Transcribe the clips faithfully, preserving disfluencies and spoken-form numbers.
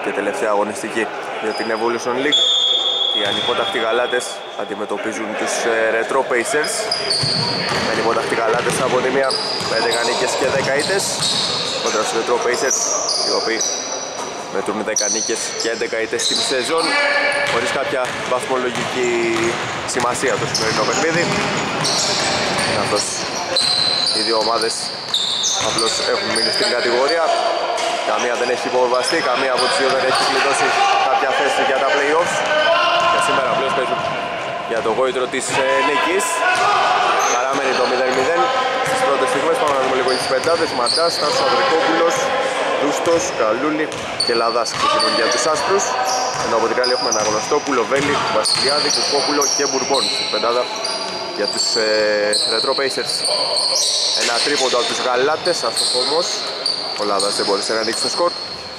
και τελευταία αγωνιστική για την Evolution League. Οι ανυπότακτοι γαλάτες αντιμετωπίζουν τους Retro Pacers. Οι ανυπότακτοι γαλάτες από τη μία με έντεκα νίκες και δέκα ήττες κόντρα στους Retro Pacers, οι οποίοι μετρούν δέκα νίκες και έντεκα ήττες στην σεζόν, χωρίς κάποια βαθμολογική σημασία το σημερινό παιχνίδι, καθώς οι δύο ομάδες απλώς έχουν μείνει στην κατηγορία. Καμία δεν έχει υποβιβαστεί, καμία από τις δύο δεν έχει κλειδώσει κάποια θέση για τα play-offs. Και σήμερα απλώς παίζουν για το γόητρο της ε, νίκης. Παραμένει το μηδέν μηδέν. Στις πρώτες στιγμές πάμε να δούμε λίγο τις πεντάδες. Ματάς, Τάσος Ανδρικόπουλος, Δούστος, Καλούλη και Λαδάς ξεκινούν για τους άσπρους. Ενώ από την άλλη έχουμε Αναγνωστόπουλο, Βέλη, Βασιλιάδη, Κουφόπουλο και Μπουρμπόν στην πεντάδα για τους ε, Retro Pacers. Ένα τρίποντο από τους γαλάτες, άστοχο όμως. Ο Λάδας δεν μπόρεσε να ανοίξει το σκορ.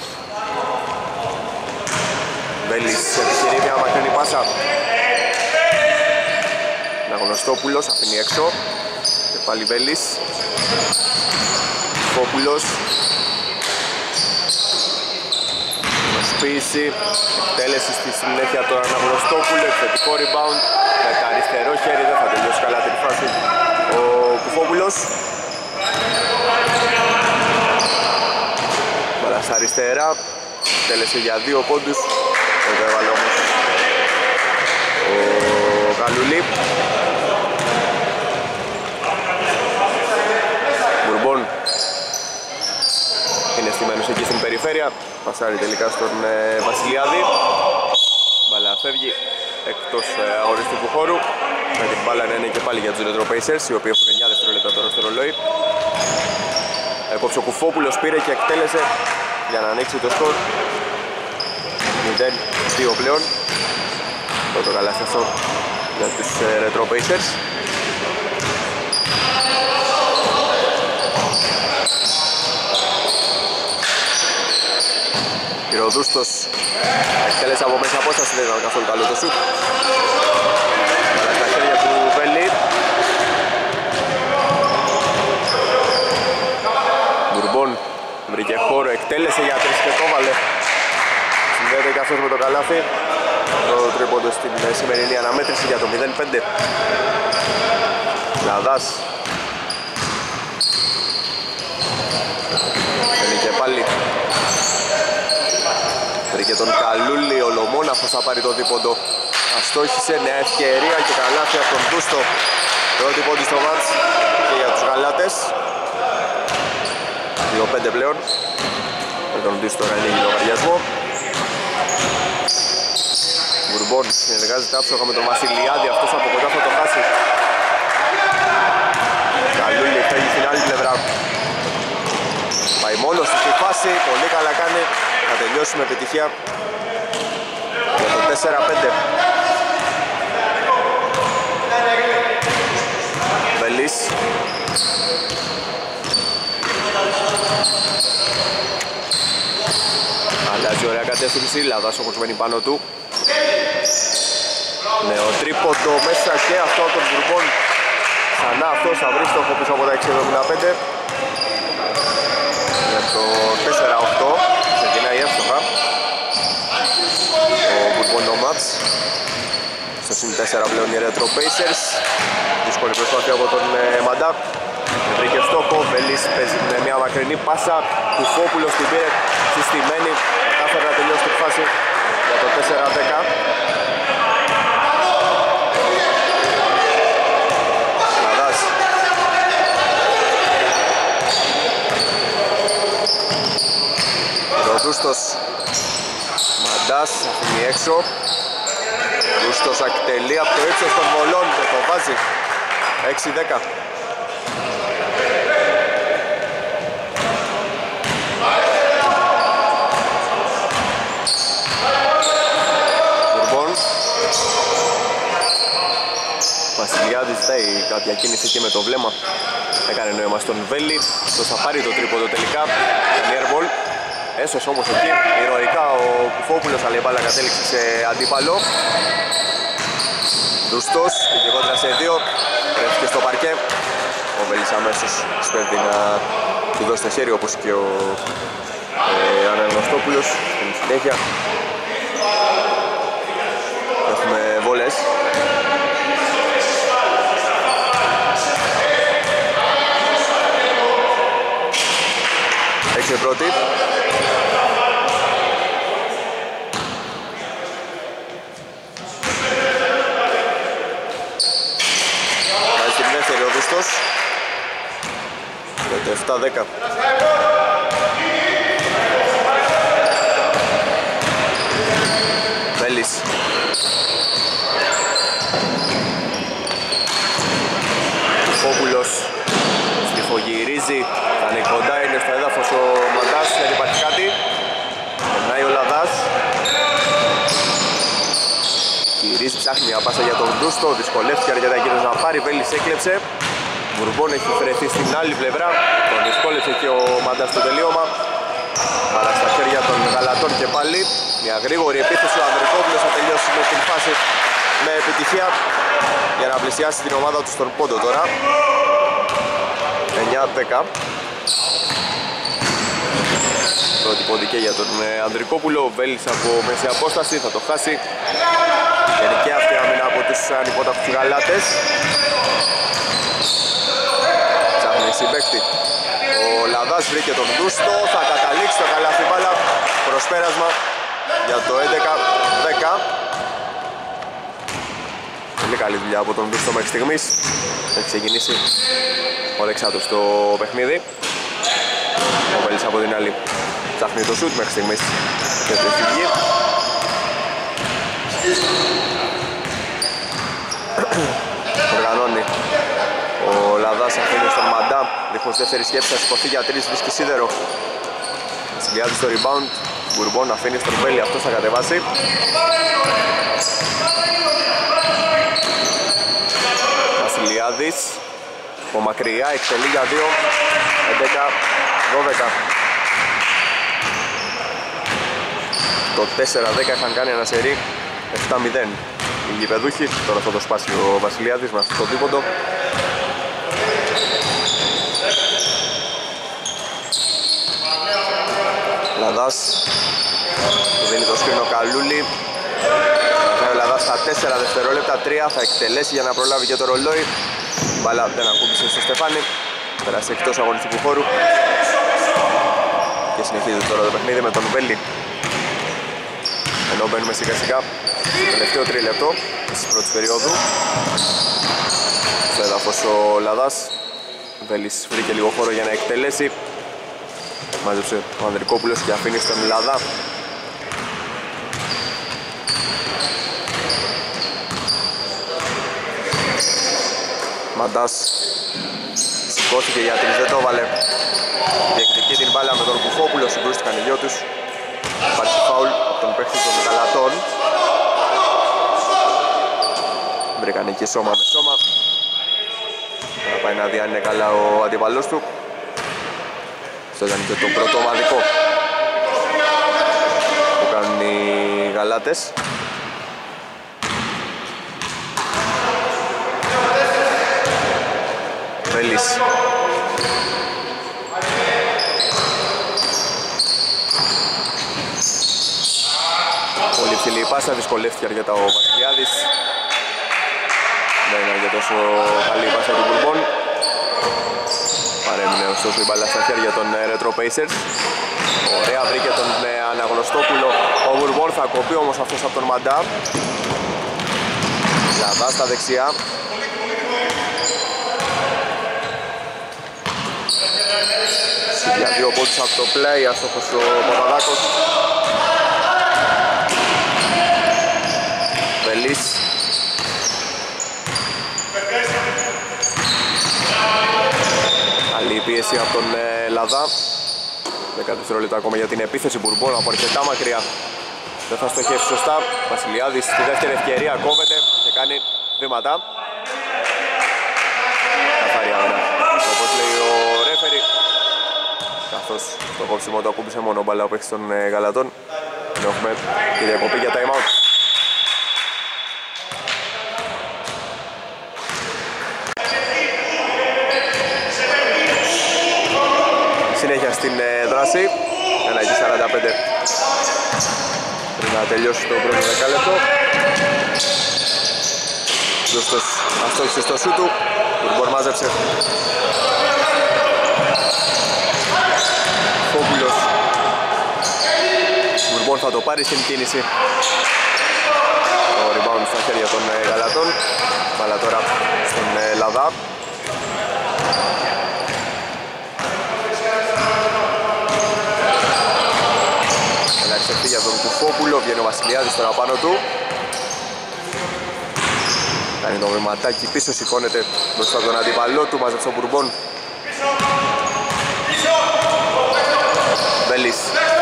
Βέλης επιχειρεί μια μακρινή πάσα. Αναγνωστόπουλος αφήνει έξω. Και πάλι Βέλης. Κουφόπουλος. Προσποίηση. Εκτέλεση στη συνέχεια του Αναγνωστόπουλου. Επιθετικό rebound. Με τα αριστερό χέρι δεν θα τελειώσει καλά την φάση ο Κουφόπουλος. Μπαλά στα αριστερά. Εκτέλεσε για δύο πόντους. Δεν το έβαλε όμως ο Καλουλή. Μπουρμπόν είναι στημένος εκεί στην περιφέρεια. Πασάρει τελικά στον ε, Βασιλιάδη. Μπαλά φεύγει εκτός ε, αγωνιστικού χώρου. Με την μπάλα να είναι και πάλι για τους Retro Pacers, οι οποίοι έχουν εννιά δευτερόλεπτα τώρα στο ρολόι. Έκοψε ο Κουφόπουλος, πήρε και εκτέλεσε για να ανοίξει το σκορ. μηδέν δύο πλέον. Πρώτο καλάθι αυτό για τους ε, Retro Pacers. Πυροδούστος εκτέλεσε από μέσα απόσταση, δεν ήταν καθόλου καλό το σουτ. Αλλά στα χέρια του Βέλη. Μπουρμπόν βρήκε χώρο, εκτέλεσε για τρεις και το βάλε. Συνδέεται και αυτός με το καλάθι. Το τρίποντο στην σημερινή αναμέτρηση για το μηδέν πέντε. Λαδάς. Μπαίνει και πάλι. Βρήκε τον Καλούλη, ο Λομόναχος θα πάρει το δίποντο. Αστόχησε, νέα ευκαιρία και καλάθι από τον Δούστο. Πρώτη πόντι στο μάτς και για τους γαλάτες. δύο πέντε πλέον. Με τον Δούστο να ανοίγει λογαριασμό. Μπουρμπόν συνεργάζεται άψογα με τον Βασιλιάδη, αυτός από κοντά θα το χάσει. Καλούλη φεύγει στην άλλη πλευρά. Πάει μόνος του στη φάση, πολύ καλά κάνει. Θα τελειώσει με επιτυχία για το τέσσερα πέντε. Βελής. Αλλάζει ωραία κατεύθυνση, Λαδάς όμως μένει πάνω του. Νέο τρίποντο μέσα και αυτό από τον Μπουρμπόν. Ξανά αυτός θα βρει στόχο πίσω από τα έξι εβδομήντα πέντε. Για το τέσσερα οκτώ ξεκινάει εύστοχα ο Μπουρμπόν το μάτς. Στο συν τέσσερα πλέον οι Retro Pacers. Δύσκολη προσπάθεια από τον ε, Μαντά. Βρήκε στόχο, Βελής παίζει με μια μακρινή πάσα. Κουφόπουλος την πήρε συστημένη. Κατάφερε να τελειώσει τη φάση για το τέσσερα δέκα. Λαδάς. Ροδούστος. Μαντάς αφήνει έξω. Ρούστος εκτελεί από το ύψος των βολών και το βάζει. έξι δέκα. Βασιλιάδης ζητάει κάποια κίνηση εκεί με το βλέμμα. Έκανε νόημα στον Βέλη. Αυτός θα πάρει το τρίποντο τελικά. Κάνει airball. Έσωσε όμως εκεί ηρωικά ο Κουφόπουλος, αλλά η μπάλα κατέληξε σε αντίπαλο. Δουστός, πήγε κόντρα σε δύο. Βρέθηκε στο παρκέ. Ο Βέλης αμέσως σπέβδει να του δώσει το χέρι, όπως και ο ε, Αναγνωστόπουλος στην συνέχεια. Έχουμε βόλες. Έξω η πρώτη. Πάει στην δεύτερη ο Δούστος. Για το επτά δέκα. Βέλης. Φόβουλος στριφογυρίζει, κάνει κοντά, είναι στο έδαφος ο Μαντάς, δεν υπάρχει κάτι. Περνάει ο Λαδάς. Γυρίζει, ψάχνει μια πάσα για τον Δούστο, δυσκολεύτηκε αρκετά εκείνος να πάρει, Βέλης έκλεψε. Μπουρμπόν έχει βρεθεί στην άλλη πλευρά, τον δυσκόλεψε και ο Μαντάς στο τελείωμα. Αλλά στα χέρια των Γαλατών και πάλι μια γρήγορη επίθεση, ο Ανδρικόπουλος θα τελειώσει με την φάση με επιτυχία για να πλησιάσει την ομάδα του στον πόντο τώρα. εννιά δέκα. Πρώτη πόντι και για τον Ανδρικόπουλο, ο Βέλης από μέση απόσταση θα το χάσει. Γενική αυτή άμυνα από τους ανυπότακτους Γαλάτες. Ψάχνει συμπαίκτη. Ο Λαδάς βρήκε τον Δούστο, θα καταλήξει το καλάθι μπάλα. Προσπέρασμα για το έντεκα δέκα. Πολύ καλή δουλειά από τον Δούστο μέχρι στιγμής. Έχει ξεκινήσει ορεξάτος το παιχνίδι. Ο Βέλης από την άλλη ψάχνει το σουτ μέχρι στιγμής και το φυγεί. Οργανώνει ο Λαδάς, αφήνει στον Μαντά, δίχως δεύτερη σκέψη θα σηκωθεί για τρεις, βρίσκει σίδερο. Βασιλιάδης στο rebound, Μπουρμπόν αφήνει στον Βέλη, αυτός θα κατεβάσει. Βασιλιάδης από μακριά, εκτελεί για δύο, έντεκα δώδεκα. Το τέσσερα δέκα είχαν κάνει ένα σερί επτά μηδέν οι γηπεδούχοι, τώρα θα το σπάσει ο Βασιλιάδης με αυτό το τρίποντο. Λαδάς του δίνει το σκρίνο Καλούλη. Ο Λαδάς στα τέσσερα δευτερόλεπτα, τρία θα εκτελέσει για να προλάβει και το ρολόι. Μπάλα δεν ακούμπησε στο Στεφάνι, πέρασε εκτός αγωνιστικού χώρου και συνεχίζει τώρα το παιχνίδι με τον Βέλη. Ενώ μπαίνουμε σιγά σιγά στο τελευταίο τρίλεπτο της πρώτης περίοδου. Στο έδαφος ο Λαδάς, Βέλης βρήκε λίγο χώρο για να εκτελέσει. Μάζεψε ο Ανδρικόπουλος και αφήνει στον Λαδά. Μαντάς σηκώθηκε για τρεις, δεν το έβαλε. Διεκδικεί την μπάλα με τον Κουφόπουλο, συγκρούστηκαν οι δυο τους. Υπάρχει φάουλ από τον παίκτη των Γαλατών. Βρήκαν εκεί σώμα με σώμα. Θα πάει να δει αν είναι καλά ο αντιπαλός του. Αυτό ήταν και το πρώτο ομαδικό που κάνουν οι Γαλάτες. Βέλης. Πολύ ψηλή η πάσα, δυσκολεύτηκε αρκετά ο Βασιλιάδης. Δεν είναι τόσο καλή η πάσα του Μπουρμπόν. Παρέμεινε ωστόσο η μπάλα στα χέρια των Retro Pacers. Ωραία, βρήκε τον Αναγνωστόπουλο. Ο Μπουρμπόν θα κοπεί όμως αυτός από τον Μαντά. Λαδά στα δεξιά. Για δύο πόντους από το play, αστόχος ο Παπαδάκος. Βελής. Άλλη πίεση από τον ε, Λαδά. δέκα δευτερόλεπτα ακόμα για την επίθεση. Μπουρμπόν από αρκετά μακριά. Δεν θα στοχεύσει σωστά. Βασιλιάδης στη δεύτερη ευκαιρία κόβεται και κάνει βήματα. Καθαρή άμυνα, όπως λέει ο ρέφερι. Καθώς το κόψιμο το ακούμπησε μόνο μπαλά ο παίκτης των ε, Γαλατών. Και έχουμε τη διακοπή για time out. Συνέχεια στην ε, δράση. Ένα εκεί να τελειώσει το πρώτο δεκάλεπτο. Δούστος αστόχησε στο σου του, Μπουρμπον μάζεψε. Φόπουλος. Μπουρμπον θα το πάρει στην κίνηση. Το rebound στα χέρια των Γαλατών. Μπάλα τώρα στον Λαδά. Ελάχισε φύγει από τον Κουφόπουλο, βγαίνει ο Βασιλιάδης τώρα πάνω του. Κάνει το βηματάκι πίσω, σηκώνεται μπροστά από τον αντίπαλό του, μαζέψε ο Μπουρμπον. Μπέλης.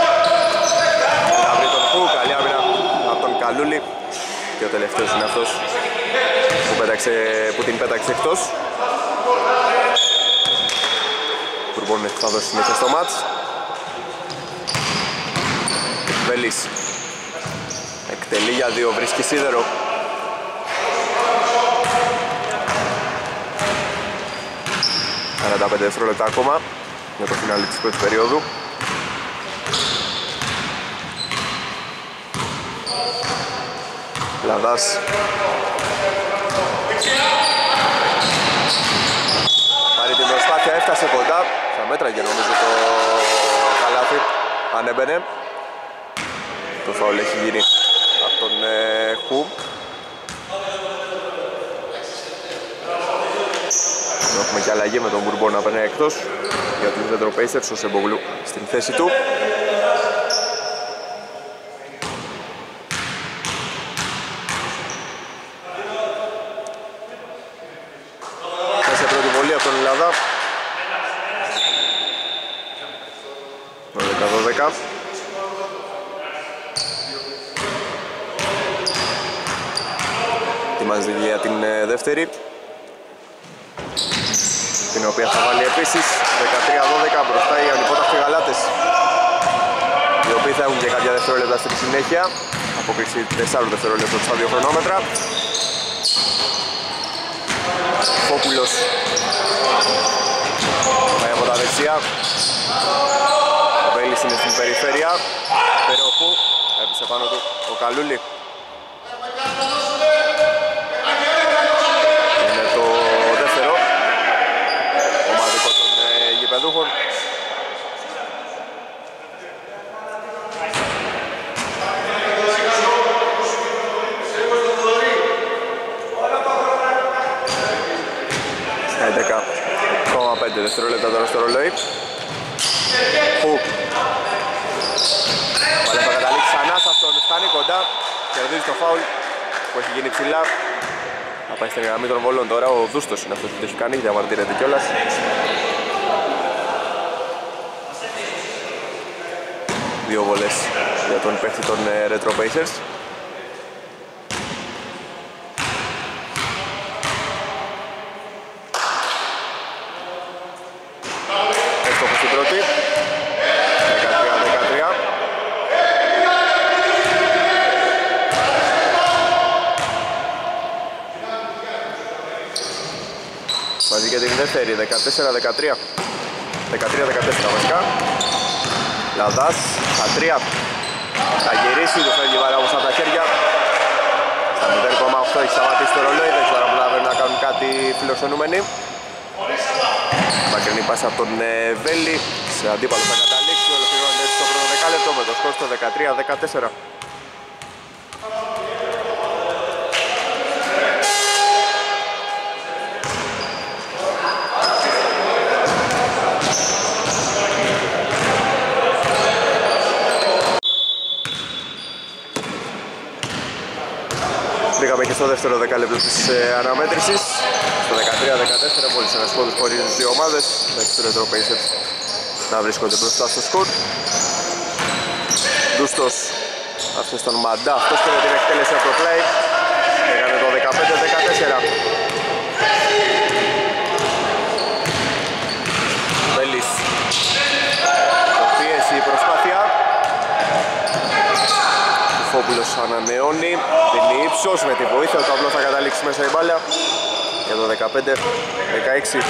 Θα βρει τον Χου, καλή άμυνα από τον Καλούλη. Και ο τελευταίος είναι αυτός που, πέταξε, που την πέταξε εκτός. Ο Μπουρμπον θα δώσει συνέχεια στο μάτς. Μπέλης. Εκτελεί για δύο, βρίσκει σίδερο. σαράντα πέντε δευτερόλεπτα ακόμα για το φινάλι της πρώτης περίοδου. Λαδάς. Πάρει την προσπάθεια, έφτασε κοντά. Θα μέτραγε νομίζω το καλάθι, αν έμπαινε. Το φάουλ έχει γίνει από τον ε, Χου. Έχουμε και αλλαγή με τον Μπουρμπον να περνάει εκτός για τους Retro Pacers, ο Σεμπογλου στην θέση του. Πάσε πρώτη βολή από τον Ελλάδα. δώδεκα δώδεκα. Ετοιμάζεται για την δεύτερη, την οποία θα βάλει επίσης δεκατρία δώδεκα μπροστά οι ανυπόταυτοι Γαλάτες, οι οποίοι θα έχουν και κάποια δευτερόλεπτα στη συνέχεια. Απόκριση τεσσάρων δευτερόλεπτων στα δύο χρονόμετρα. Φόπουλος πάει από τα δεξιά. Ο Μπέλης είναι στην περιφέρεια. Περοχού, έπεισε πάνω του ο Καλούλη. Είναι το δεύτερο ομαδικό των ε, γηπεδούχων. έντεκα κόμμα πέντε δευτερόλεπτα τώρα στο ρολόι. Που πάλι θα καταλήξει ξανά σε αυτόν, φτάνει κοντά, κερδίζει το φάουλ που έχει γίνει ψηλά. Θα πάει στην γραμμή των βολών τώρα, ο Δούστος είναι αυτός που το έχει κάνει, διαμαρτύρεται κιόλας. Δύο βολές για τον παίχτη των Retro Pacers. Έστοχος στην πρώτη, δεκατρία δεκατρία. Μαζί και την δεύτερη, δεκατέσσερα δεκατρία. δεκατρία δεκατέσσερα βασικά. Λαδάς, στα τρία. Θα γυρίσει, του φεύγει πάρα όμως από τα χέρια. Στα μηδέν κόμμα οκτώ έχει σταματήσει το ρολόι, δεν ξέρω αν προλαβαίνουν να κάνουν κάτι φιλοξενούμενοι. Μακρινή πάσα από τον Βέλη, σε αντίπαλο θα καταλήξει, ολοκληρώνεται έτσι το πρώτο δεκάλεπτο με το σκορ στο δεκατρία δεκατέσσερα. Μπήκαμε και στο δεύτερο δεκάλεπτο της ε, αναμέτρησης. Στο δεκατρία δεκατέσσερα, μόλις ένας πόντος χωρίζει τις δύο ομάδες. Εντάξει, τους Retro Pacers να βρίσκονται μπροστά στο σκορ. Ντούστος άφησε στον Μαντά, αυτός πήρε την εκτέλεση από το play. Έκανε το δεκαπέντε δεκατέσσερα. Μπέλης. Το πίεση η προσπάθεια. Φόπουλος ανανεώνει, δίνει ύψος, με τη βοήθεια του απλό θα καταλήξει μέσα η μπάλα για το δεκαπέντε δεκαέξι.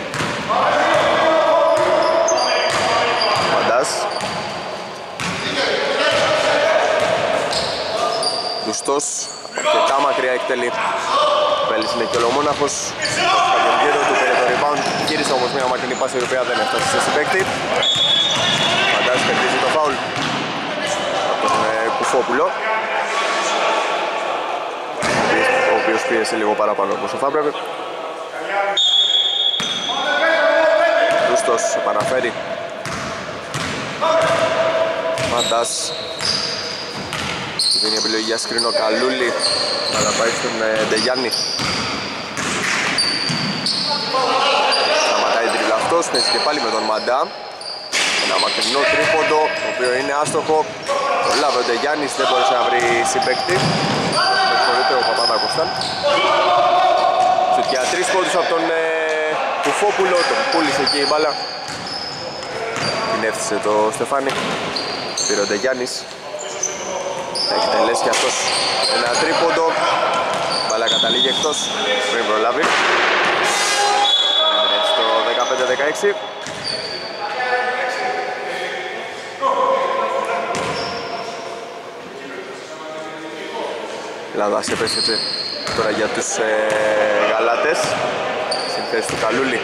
Μαντάς. Ρουστός, αρκετά μακριά εκτελεί. Βέλης είναι και ολομόναχος. Στον γύρο του πήρε το rebound. Γύρισε όμως μια μακρινή πάση η οποία δεν έφτασε σε συμπαίκτη. Φαντάζει κερδίζει το φάουλ από τον ε, Κουφόπουλο, ο οποίος πίεσε λίγο παραπάνω όπως θα έπρεπε. Ρούστος επαναφέρει. Μαντάς δίνει επιλογή για σκρίνο Καλούλη, αλλά πάει στον ε, Ντεγιάννη. Σταματάει τρίβλα αυτός, παίζει και πάλι με τον Μαντά. Ένα μακρινό τρίποντο, το οποίο είναι άστοχο. Το λάβει ο Ντεγιάννης, δεν μπορούσε να βρει συμπαίκτη. Με συγχωρείτε, ο Παπαδάκοσταν. Σουτ για τρεις πόντους από τον ε, Κουφόπουλο, τον πούλησε εκεί η μπάλα. Την έφτιασε το Στεφάνι. Πήρε ο Ντεγιάννης. Θα εκτελέσει και αυτός ένα τρίποντο. Μπάλα καταλήγει εκτός πριν προλάβει. Έτσι το δεκαπέντε δεκαέξι. Λάδας επέστρεψε τώρα για τους ε, Γαλάτες στην θέση του Καλούλη.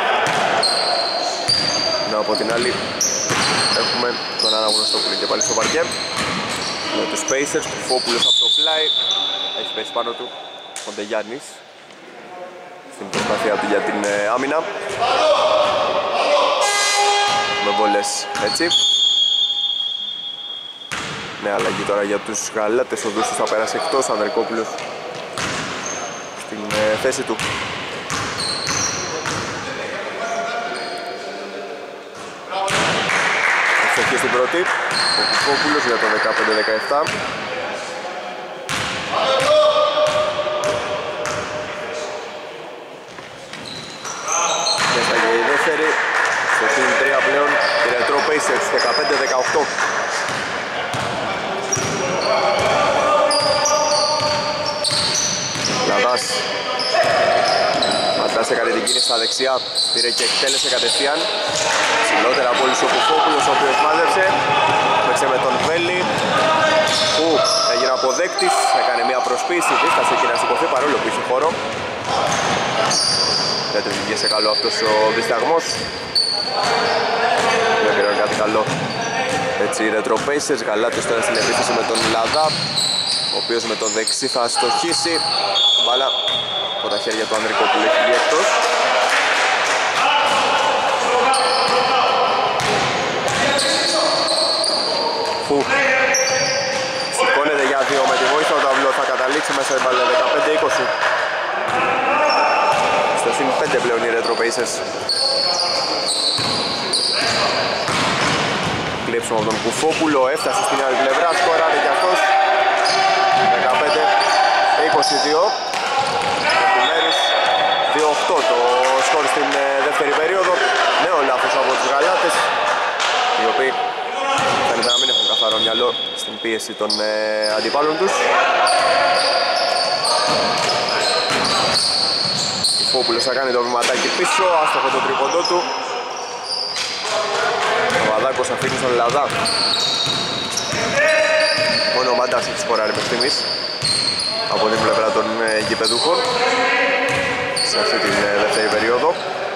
Ενώ από την άλλη έχουμε τον αναγνωστό που είναι και πάλι στο παρκέ με τους Pacers, του Φόπουλος από το πλάι. Έχει πέσει πάνω του ο Ντεγιάννης στην προσπάθεια του για την ε, άμυνα. Με βόλες έτσι. Ναι, αλλαγή τώρα για τους Γαλάτες, ο Δούσος θα πέρασε εκτός, ο Ανδρικόπουλος στην ε, θέση του. Ευτυχή στην πρώτη, ο Κουφόπουλος για το δεκαπέντε δεκαεπτά. Μέσα και η δεύτερη, στο συν τρία πλέον, η Retro Pacers δεκαπέντε δεκαοκτώ. Λαδάς Μαντάς έκανε την κίνηση στα δεξιά, πήρε και εκτέλεσε κατευθείαν. Ψηλότερα από όλους ο Κουφόπουλος, ο οποίος μάζεψε. Παίξε με τον Βέλη που έγινε αποδέκτης, έκανε μια προσποίηση, δίστασε εκεί να σηκωθεί παρόλο που είχε χώρο. Δεν του βγήκε σε καλό αυτός ο δισταγμός. Δεν πήραν κάτι καλό. Έτσι οι Retro Pacers, Γαλάτες τώρα στην επίθεση με τον Λαδά, ο οποίος με το δεξί θα στοχίσει. Μπάλα από τα χέρια του Ανδρικόπουλου έχει βγει εκτός. Φου σηκώνεται για δύο με τη βοήθεια του ταυλό, θα καταλήξει μέσα η μπάλα δεκαπέντε είκοσι. Στο συν πέντε πλέον οι Retro Pacers. Κλέψουμε από τον Κουφόπουλο, έφτασε στην άλλη πλευρά, σκοράρει και αυτός. δεκαπέντε είκοσι δύο. Επιμέρους δύο οκτώ το σκορ στην δεύτερη περίοδο. Νέο λάθος από τους Γαλάτες, οι οποίοι φαίνεται να μην έχουν καθαρό μυαλό στην πίεση των ε, αντιπάλων τους. Ο Φόπουλος θα κάνει το βηματάκι πίσω, άστοχο το τρίποντό του. Ο Βαδάκος αφήνει στον Λαδά. Μόνο ο Μαντάς έχει σκοράρει μέχρι στιγμής από την πλευρά των ε, γηπεδούχων σε αυτή την ε, δεύτερη περίοδο.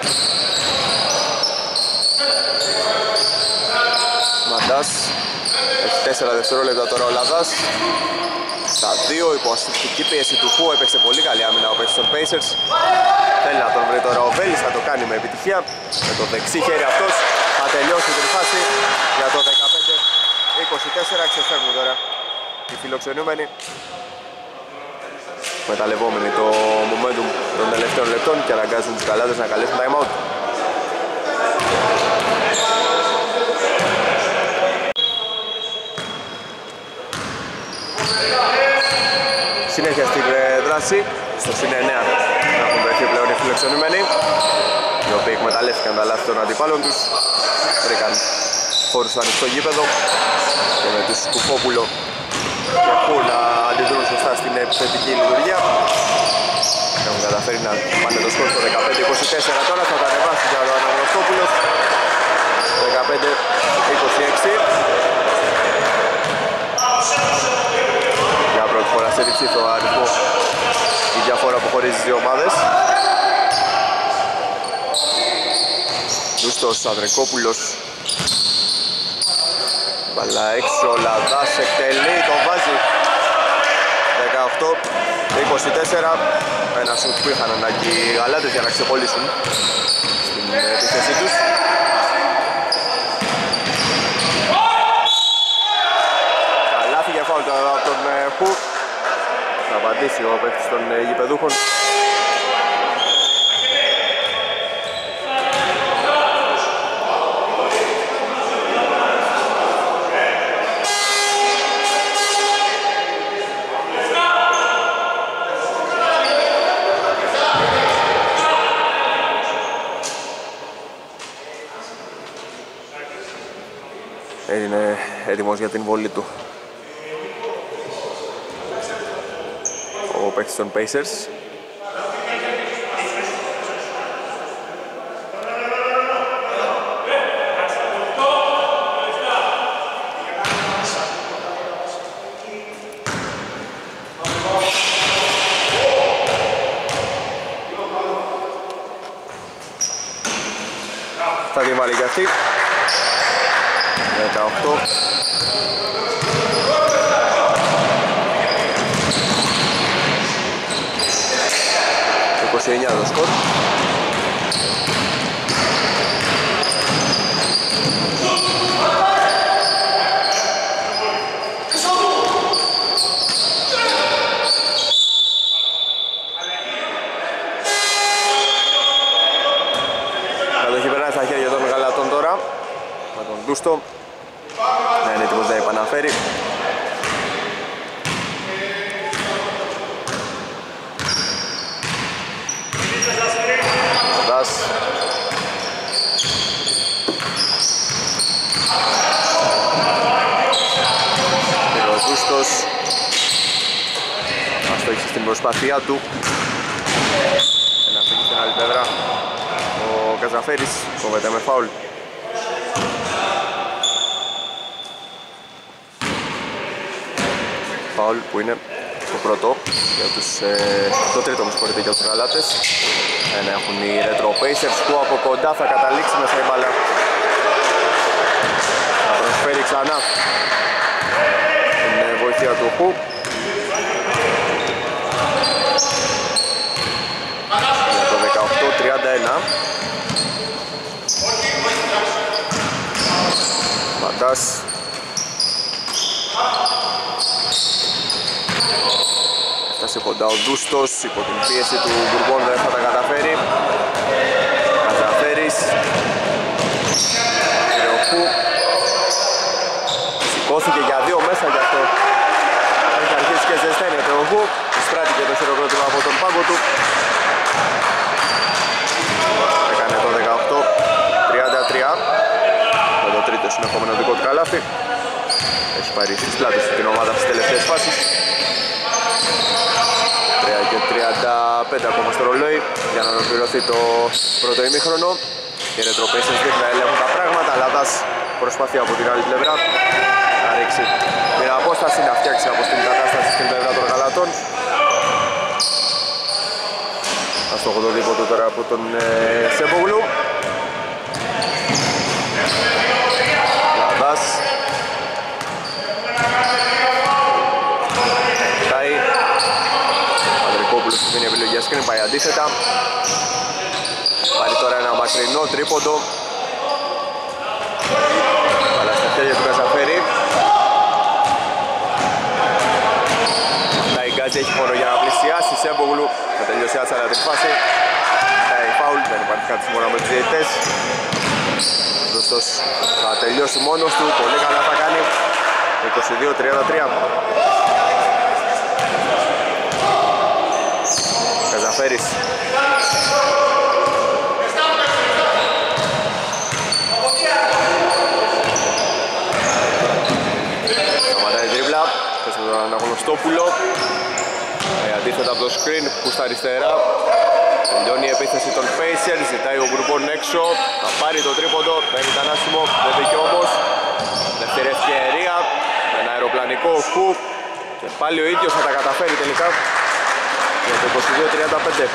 Μαντάς έχει τέσσερα δευτερόλεπτα τώρα ο Λαδάς. Στα δύο, υπό αστική πίεση του Χου, έπαιξε πολύ καλή άμυνα ο παίκτης των Pacers. Θέλει να τον βρει τώρα ο Βέλης, θα το κάνει με επιτυχία. Με το δεξί χέρι αυτός θα τελειώσει την φάση για το δεκαπέντε είκοσι τέσσερα. Ξεφεύγουν τώρα οι φιλοξενούμενοι, μεταλλευόμενοι το momentum των τελευταίων λεπτών και αναγκάζουν τους Γαλάτες να καλέσουν time out. Συνέχεια στην δράση, στο συν εννέα να έχουν βρεθεί πλέον οι φιλοξενούμενοι, οι οποίοι εκμεταλλεύτηκαν τα λάθη των αντιπάλων τους, βρήκαν χώρους στο ανοιχτό γήπεδο και με τους Κουφόπουλο και Χου να αντιδρούν σωστά στην επιθετική λειτουργία. Έχουν καταφέρει να πάνε το σκορ στο δεκαπέντε είκοσι τέσσερα. Τώρα θα τα ανεβάσει για ο Αναγνωστόπουλος. δεκαπέντε είκοσι έξι. Για πρώτη φορά τριψήφιο αριθμό η διαφορά που χωρίζει τις δύο ομάδες. Δούστος, Ανδρικόπουλος. Μπαλά έξω, Λαδάς εκτελεί, το βάζει. δεκαοκτώ είκοσι τέσσερα. Ένα σουτ που είχαν ανάγκη οι γαλάτες για να ξεπολύσουν στην επίθεσή τους. Καλάθι για φάουλ από τον Χου. Θα απαντήσει ο παίκτης των γηπεδούχων. Είναι έτοιμος για την βολή του ο παίκτης των Pacers. Θα την βάλει και αυτή. δεκαοκτώ. είκοσι εννιά το σκορ. Κατοχή περνάει στα χέρια των γαλατών τώρα με τον Δούστο. Να είναι έτοιμος να επαναφέρει. Δας. Πυροδούστος. Αστόχησε στην προσπάθειά του. Ένα φύγει στην άλλη πλευρά. Ο Καζαφέρης κόβεται με φάουλ. Φάουλ που είναι το πρώτο για τους, ε, το τρίτο μου συγχωρείτε για τους γαλάτες. Ένα έχουν οι Retro Pacers που από κοντά θα καταλήξει μέσα η μπάλα. Θα προσφέρει ξανά την βοήθεια του Χου. Για το δεκαοκτώ τριάντα ένα. Μαντάς. Έφτασε κοντά ο Δούστος, υπό την πίεση του Μπουρμπών δεν θα τα καταφέρει. Καζαφέρης. Ρεοχού. Σηκώθηκε για δύο μέσα γι' αυτό. Έχει αρχίσει και ζεσταίνεται ο Χου. Εισπράττει το χειροκρότημα από τον πάγκο του. Έκανε το δεκαοκτώ τριάντα τρία. Με το τρίτο συνεχόμενο δικό του καλάθι. Έχει πάρει στις πλάτες του την ομάδα στις τελευταίες φάσεις. τρία και τριάντα πέντε ακόμα στο ρολόι για να ολοκληρωθεί το πρώτο ημίχρονο. Οι Retro Pacers δείχνουν να ελέγχουν τα πράγματα, αλλά Δας προσπαθεί από την άλλη πλευρά να ρίξει την απόσταση, να φτιάξει από την κατάσταση στην πλευρά των γαλατών. Ας το έχω το δίποτο τώρα από τον ε, Σέμπογλου. Λαδάς. Κοιτάει. Ανδρικόπουλος που δίνει επιλογή για σκριν, πάει αντίθετα. Πάρει τώρα ένα μακρινό τρίποντο. Αλλά στα χέρια του Καζαφέρη. Ταϊγκάτζη έχει χώρο για να πλησιάσει. Σέμπογλου θα τελειώσει άτσα την φάση. Κοιτάει φάουλ, δεν υπάρχει κάτι μόνο με τους διαιτητές. Δούστος θα τελειώσει μόνος του, πολύ καλά θα κάνει. είκοσι δύο τριάντα τρία. Καζαφέρης. Σταματάει τρίμπλα, πέσει με τον Αναγνωστόπουλο. Ε, αντίθετα από το screen που στα αριστερά. Τελειώνει η επίθεση των Pacers, ζητάει ο Μπουρμπών έξω. Θα πάρει το τρίποντο, δεν ήταν άσχημο, δεν πήγε όμως. Δεύτερη ευκαιρία, με ένα αεροπλανικό Χου. Και πάλι ο ίδιος θα τα καταφέρει τελικά για το είκοσι δύο τριάντα πέντε.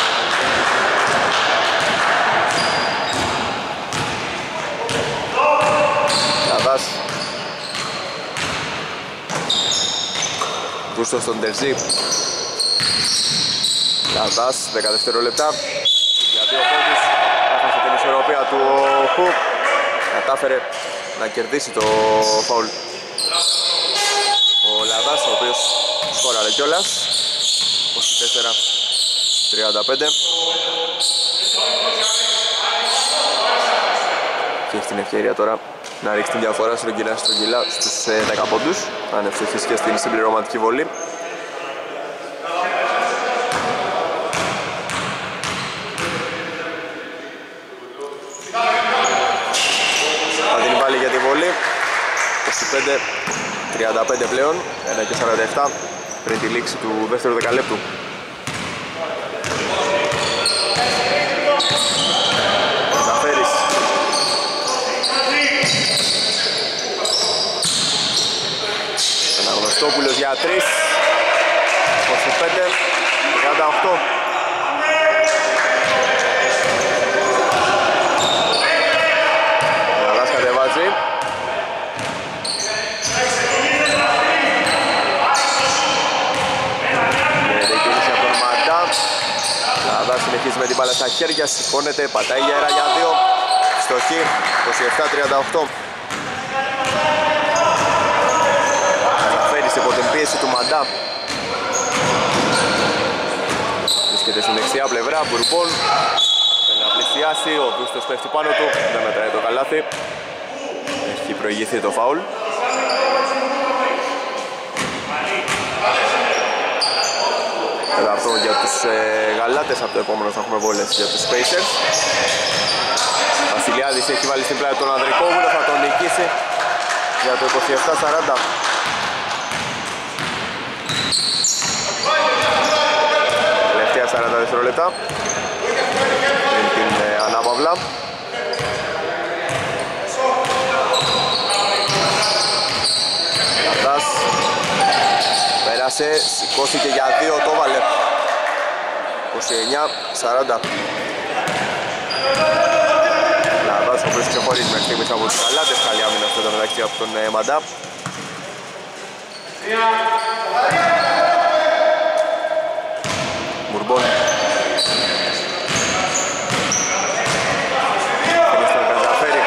Λαδάς. Δούστος στον Τερζή. Λαδάς, δέκα δευτερόλεπτα. Για δύο πόντους. Έχασε την ισορροπία του ο Χου. Κατάφερε να κερδίσει το φαουλ ο Λαδάς, ο οποίος σκόραρε κιόλας. είκοσι τέσσερα τριάντα πέντε. Και έχει την ευκαιρία τώρα να ρίξει την διαφορά στρογγυλά στρογγυλά στους δέκα πόντους, αν ευτυχίσει και στην συμπληρωματική βολή. Θα την βάλει για τη βολή. είκοσι πέντε τριάντα πέντε πλέον, ένα και σαράντα επτά πριν τη λήξη του δεύτερου δεκαλέπτου. Ζαφέρης. Αναγνωστόπουλος για τρεις. είκοσι πέντε τριάντα οκτώ. Λαδάς κατεβάζει. Λαδάς συνεχίζει με την μπάλα στα χέρια, σηκώνεται, πατάει για αέρα για δύο. Στοχή, είκοσι επτά τριάντα οκτώ. Καταφέρει υπό την πίεση του Μαντά. Βρίσκεται στην δεξιά πλευρά, Μπουρμπόν. Θέλει να πλησιάσει, ο Δούστος πέφτει πάνω του, δεν μετράει το καλάθι. Έχει προηγηθεί το φάουλ. Εδώ για τους ε, γαλάτες, από το επόμενο θα έχουμε βόλες για τους Pacers. Βασιλιάδης έχει βάλει στην πλάτη τον Ανδρικόβουλο, θα τον νικήσει για το είκοσι επτά σαράντα. Τελευταία σαράντα δευτερόλεπτα πριν την ε, ανάπαυλα. Λαδάς πέρασε, σηκώθηκε για δύο, το βάλε. είκοσι εννιά σαράντα. Λαδάς, ο οποίος ξεχωρίζει μέχρι στιγμής από τους γαλάτες. Καλή άμυνα στο μεταξύ από τον ε, Μαντά. Μπουρμπόν. Θέλει στον καταφέρει.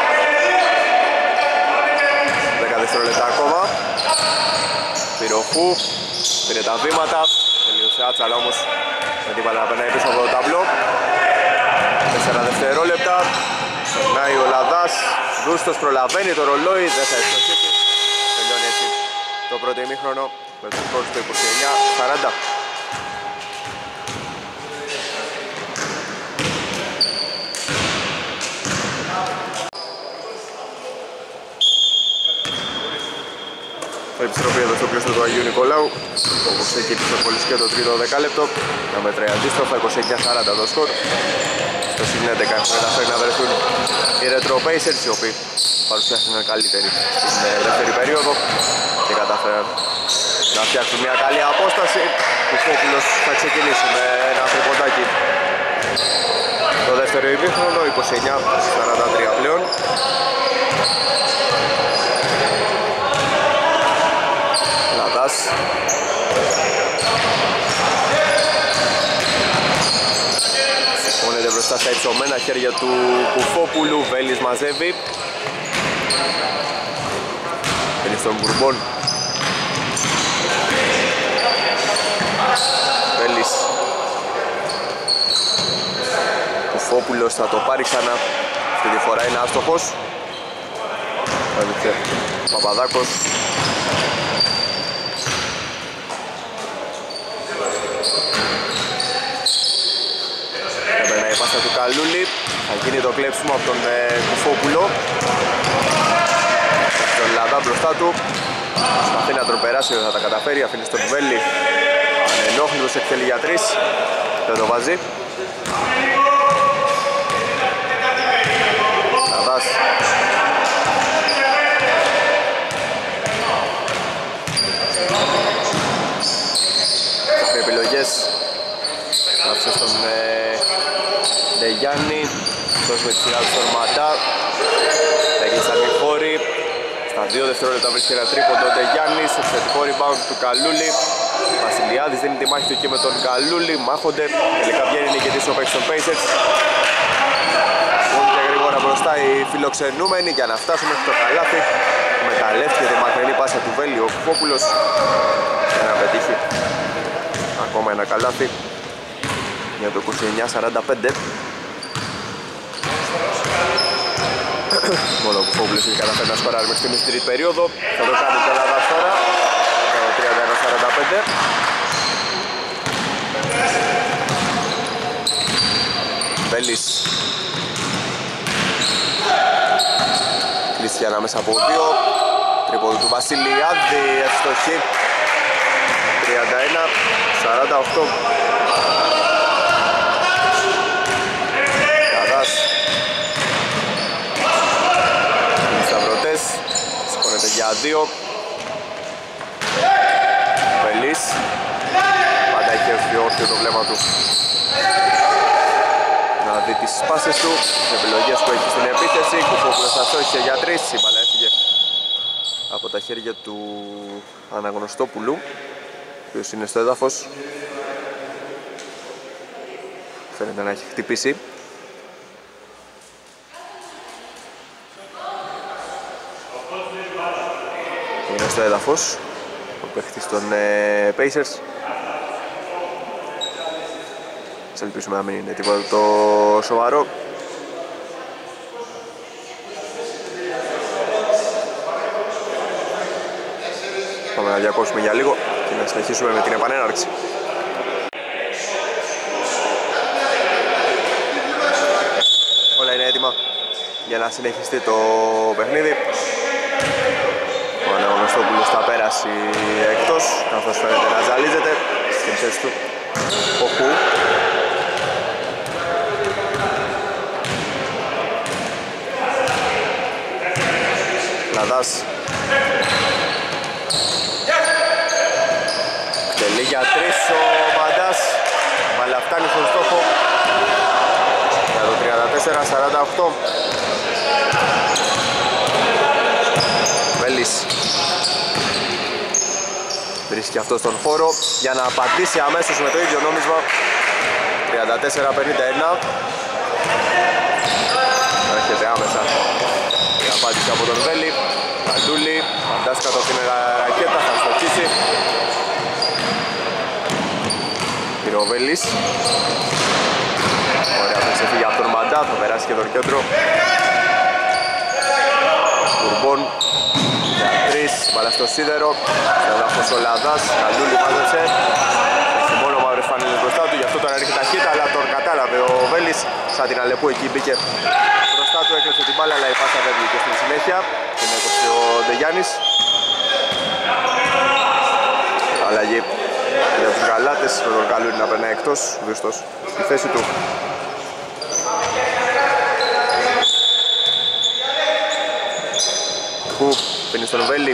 δέκα δευτερόλεπτα ακόμα. Πήρε ο Χου, πήρε τα βήματα. Τελείωσε άτσαλα όμως με την μπάλα να περνάει πίσω από το ταμπλό. τέσσερα δευτερόλεπτα. Περνάει ο Λαδάς. Δούστος προλαβαίνει το ρολόι, δεν θα ευστοχίσει. Τελειώνει έτσι το πρώτο ημίχρονο με το σκορ στο είκοσι εννιά σαράντα. Επιστροφή εδώ στο πλαίσιο του Αγίου Νικολάου, όπως ξεκίνησε μόλις και το τρίτο δεκάλεπτο. Να μετράει αντίστροφα, είκοσι εννιά σαράντα το σκορ. Στο συν έντεκα έχουν καταφέρει να βρεθούν οι Retro Pacers, οι οποίοι παρουσιάστηκαν καλύτεροι στην δεύτερη περίοδο και καταφέραν να φτιάξουν μια καλή απόσταση. Ο Φόπουλος θα ξεκινήσει με ένα τριποντάκι το δεύτερο ημίχρονο, είκοσι εννιά σαράντα τρία πλέον. Λαδάς. Σηκώνεται μπροστά στα υψωμένα χέρια του Κουφόπουλου. Βέλης μαζεύει. Είναι στον Μπουρμπόν. Βέλης. Κουφόπουλος θα το πάρει ξανά. Αυτή τη φορά είναι άστοχος. Παπαδάκος. Έπαιρνε η πάσα του Καλούλη. Θα γίνει το κλέψιμο από τον ε, Κουφόπουλο. Τον Λαδά μπροστά του. Προσπαθεί να τον περάσει, δεν θα τα καταφέρει. Αφήνει στον Βέλη. Ανενόχλητος, εκτελεί για τρεις. Δεν το βάζει. Λαδάς. έδωσε στον Ντεγιάννη. Αυτός με τη σειρά του στον Μαντά. Έκλεισαν οι χώροι. Στα δύο δευτερόλεπτα βρίσκει ένα τρίποντο ο Ντεγιάννης. Εξαιρετικό rebound του Καλούλη. Βασιλιάδης δίνει τη μάχη του εκεί με τον Καλούλη. Μάχονται. Τελικά βγαίνει νικητής ο παίκτης των Pacers. Και γρήγορα μπροστά οι φιλοξενούμενοι για να φτάσουμε στο καλάθι. Μεταλλεύτηκε τη μακρινή πάσα του Βέλη ο Κουφόπουλος για να πετύχει ακόμα ένα καλάθι για το είκοσι εννιά σαράντα πέντε. Μόνο ο Κουφόπουλος έχει καταφέρει να σκοράρει μέχρι στιγμή στην τρίτη περίοδο. Θα το κάνει και ο Λαδάς τώρα για το τριάντα ένα σαράντα πέντε. Βέλης κλείσει ανάμεσα από δύο. Τρίποδο του Βασιλιάδη, ευστοχή. τριάντα ένα σαράντα οκτώ. Καδάς. Οι σταυρωτές. Σηκώνεται για δύο. Βελής. Πάντα έχει όρθιο το βλέμμα του. Να δει τις πάσες του, τις επιλογές που έχει στην επίθεση. Κουφόπουλος θα στόχισε για τρεις. Η μπάλα έφυγε από τα χέρια του Αναγνωστόπουλου, ο οποίος είναι στο έδαφος. Φαίνεται να έχει χτυπήσει. Είναι στο έδαφος ο παίχτης των ε, Pacers. Ας ελπίσουμε να μην είναι τίποτα το σοβαρό. Πάμε να διακόψουμε για λίγο και να συνεχίσουμε με την επανέναρξη. Όλα είναι έτοιμα για να συνεχιστεί το παιχνίδι. Ο Αναγνωστόπουλος θα πέράσει εκτός, καθώς φαίνεται να ζαλίζεται στην θέση του ο Χου. Λαδάς. Τελεί για τρεις ο Μαντάς. Μπάλα φτάνει στον στόχο για το τριάντα τέσσερα σαράντα οκτώ. Βέλης βρίσκει αυτό στον χώρο για να απαντήσει αμέσως με το ίδιο νόμισμα. Τριάντα τέσσερα πενήντα ένα. Έρχεται άμεσα η απάντηση από τον Βέλη. Παντούλη, Μαντάς κάτω από την ρακέτα, θα στοχίσει. Πήρε ο Βέλης. Ωραία, θα ξεφύγει από τον Μαντά, θα περάσει και τον κέντρο. Κουρμπών για τρεις, μπάλα στο σίδερο. Στο έδαφος ο Λαδάς, Καλούλη μάζεψε. Έχει μόνο μαύρες φανέλες μπροστά του, γι' αυτό τώρα ρίχνει ταχύτητα, αλλά τον κατάλαβε ο Βέλης. Σαν την Αλεπού εκεί μπήκε μπροστά του, έκλεψε την μπάλα, αλλά η πάσα δεν βγήκε στην συνέχεια. Την έκοψε ο Ντεγιάννης. Αλλαγή για τους γαλάτες, με τον Καλούρη να περνάει εκτός, δυστός στη θέση του. Που πίνει στον Βέλη.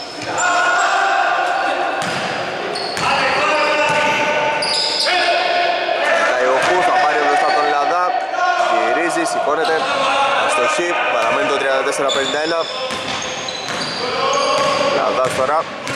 Ζητάει ο Χου, θα πάρει μπροστά τον Λαδά. Γυρίζει, σηκώνεται. Αστοχή, παραμένει το τριάντα τέσσερα πενήντα ένα. Λαδάς τώρα.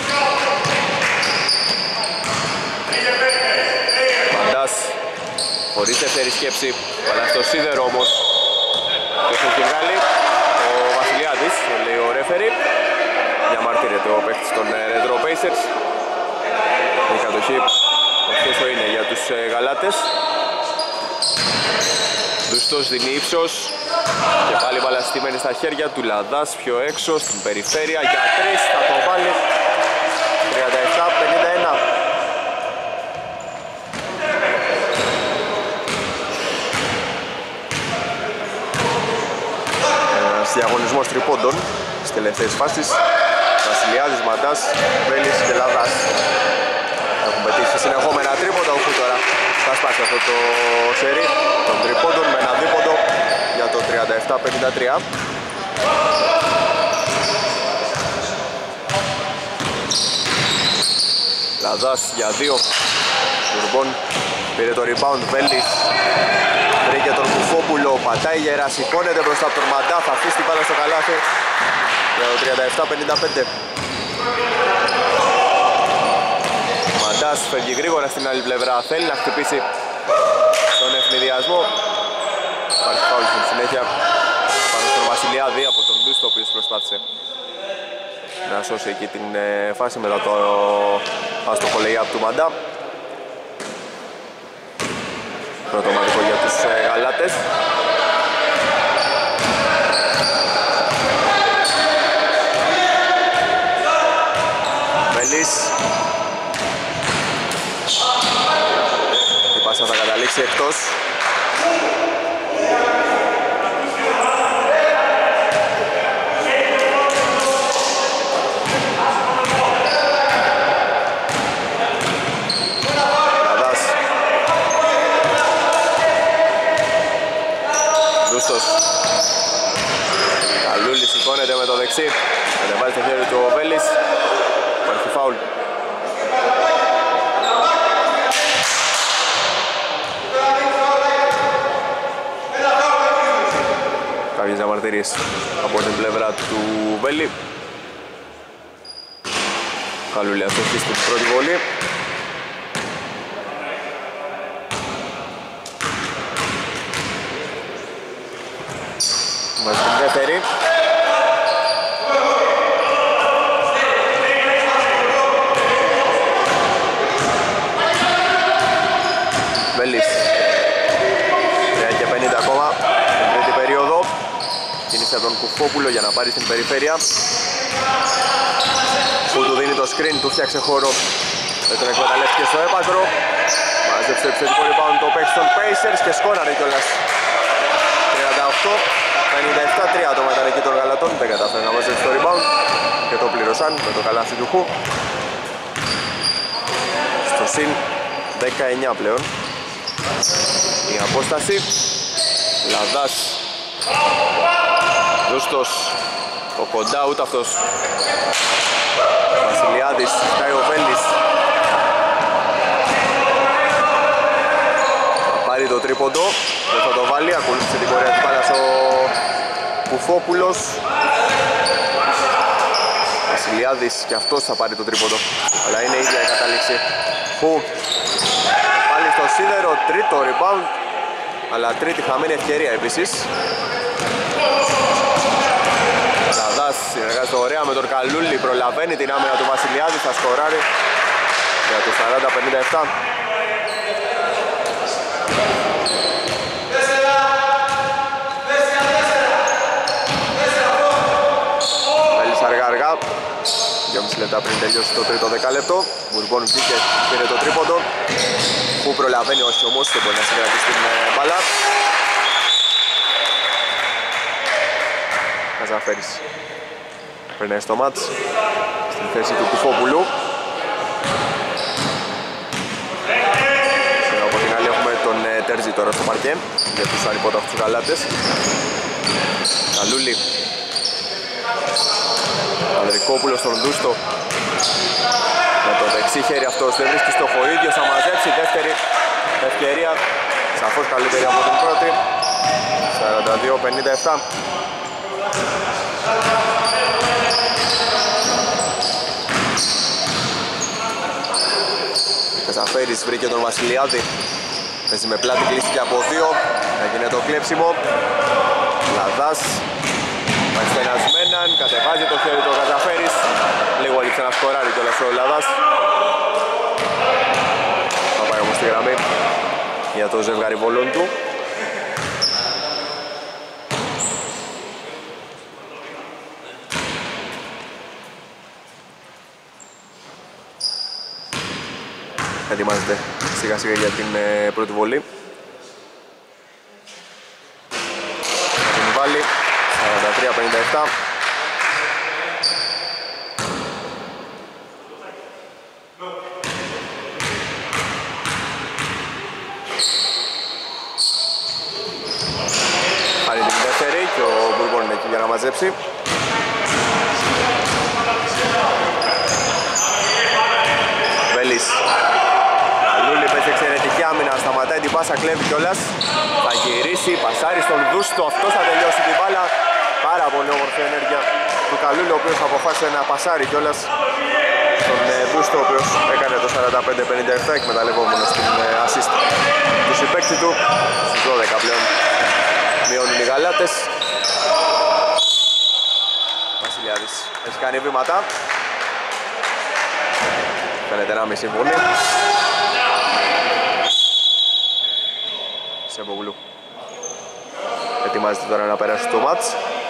Μαντάς, χωρίς δεύτερη σκέψη, αλλά στο σίδερο όμως. Ποιος έχει βγάλει? Ο Βασιλιάδης, λέει ο ρέφερι. Διαμαρτύρεται ο παίκτης των Retro Pacers. Η κατοχή ωστόσο είναι για τους γαλάτες. Δουστός δίνει ύψος και πάλι μπάλα στημένη στα χέρια του. Λαδάς πιο έξω στην περιφέρεια για τρεις, θα το βάλει. Τριάντα επτά πενήντα ένα. Ένας διαγωνισμός τριπώντων στις τελευταίες φάσεις. Βασιλιάδης, Μαντάς, Βέλης και Λαδάς έχουν πετύχει συνεχόμενα τρίποντα. Όπου τώρα θα σπάσει αυτό το σερί των τριπώντων με ένα δίποντο για το τριάντα επτά πενήντα τρία. Λαδάς για δύο. Μπουρμπόν πήρε το rebound, Βέλης βρήκε τον Κουφόπουλο, πατάει γερά, σηκώνεται μπροστά από τον Μαντά, θα αφήσει την μπάλα στο καλάθι για το τριάντα επτά πενήντα πέντε. Μαντάς φεύγει γρήγορα στην άλλη πλευρά, θέλει να χτυπήσει τον ευνηδιασμό. Υπάρχει φάουλ στην συνέχεια πάνω στον Βασιλιάδη από τον Ντούστο, ο οποίος προσπάθησε να σώσει εκεί την ε, φάση μετά το άστοχο lay-up του Μαντά. Πρώτο ομαδικό για τους ε, γαλάτες. Μελής. Η πάσα θα καταλήξει εκτός. Καλούλης σηκώνεται με το δεξί, κατεβάζει το χέρι του ο Βέλης, υπάρχει φάουλ. Κάποιες διαμαρτυρίες από την πλευρά του Βέλη. Καλούλη αστοχή στην πρώτη βολή. Βάζει την δεύτερη. Βέλης. τρία και πενήντα ακόμα στην τρίτη περίοδο. Κίνησε από τον Κουφόπουλο για να πάρει στην περιφέρεια. Που του δίνει το screen, του φτιάξε χώρο. Δεν τον εκμεταλλεύτηκε στο έπακρο. Μάζεψε το επιθετικό rebound το παίξει των Pacers και σκόραρε κιόλας. τριάντα οκτώ πενήντα επτά, τρία άτομα ήταν εκεί των γαλατών, δεν κατάφερε να μαζέψει το rebound και το πλήρωσαν με το καλάθι του Χου. Στο συν δεκαεννιά πλέον η απόσταση. Λαδάς, Δούστος, το κοντά ούτε αυτός. Βασιλιάδης, κάει ο Βέλης. Θα πάρει το τρίποντο, δεν θα το βάλει, ακολούθησε την πορεία της μπάλας ο Κουφόπουλος. Βασιλιάδης και αυτός θα πάρει το τρίποντο, αλλά είναι η ίδια η κατάληξη. Που πάλι στο σίδερο, τρίτο rebound, αλλά τρίτη χαμένη ευκαιρία επίσης. Λαδάς συνεργάζεται ωραία με τον Καλούλη, προλαβαίνει την άμυνα του Βασιλιάδη, θα σκοράρει για το σαράντα πενήντα επτά. Βέλης αργά αργά, δυόμισι λεπτά πριν τελειώσει το τρίτο δεκάλεπτο. Μπουρμπόν βγήκε, πήρε το τρίποντο, που προλαβαίνει όχι όμως και μπορεί να συγκρατήσει την μπάλα. Καζαφέρης περνάει στο μάτς στην θέση του Κουφόπουλου. Και από την άλλη έχουμε τον Τέρζη τώρα στο παρκέ για τους ανυπόταχτους γαλάτες. Καλούλη, Ανδρικόπουλος στον Δούστο, με το δεξί χέρι αυτός δεν βρίσκει στόχο, ο ίδιος θα μαζέψει δεύτερη ευκαιρία, σαφώς καλύτερη από την πρώτη. Σαράντα δύο πενήντα επτά. Καζαφέρης βρήκε τον Βασιλιάδη, παίζει με πλάτη, κλείστηκε από δύο, έγινε το κλέψιμο. Λαδάς, πάει στενασμέναν, κατεβάζει το χέρι του Καζαφέρης, λίγο έλειψε να σκοράρει κιόλας ο Λαδάς. Θα πάει όμως στη γραμμή για το ζευγάρι βολών του. Ετοιμάζεται σιγά σιγά για την ε, πρώτη βολή. Θα την βάλει σαράντα τρία πενήντα επτά. Πάρει την δεύτερη και ο Μπουρμπόν είναι εκεί για να μαζέψει. Βέλης. Καλούλη πέτυχε πάσα, κλέβει κιόλας. Θα γυρίσει, πασάρει στον Δούστο, αυτός θα τελειώσει την μπάλα. Πάρα πολύ όμορφη ενέργεια του Καλούλη, ο οποίος αποφάσισε να πασάρει κιόλας στον Δούστο, ο οποίος έκανε το σαράντα πέντε πενήντα επτά, εκμεταλλευόμενος την assist του συμπαίκτη του. Στις δώδεκα πλέον μειώνουν οι γαλάτες. Βασιλιάδης έχει κάνει βήματα. Φαίνεται να μην συμφωνεί. Σεμπογλου ετοιμάζεται τώρα να περάσει το μάτς.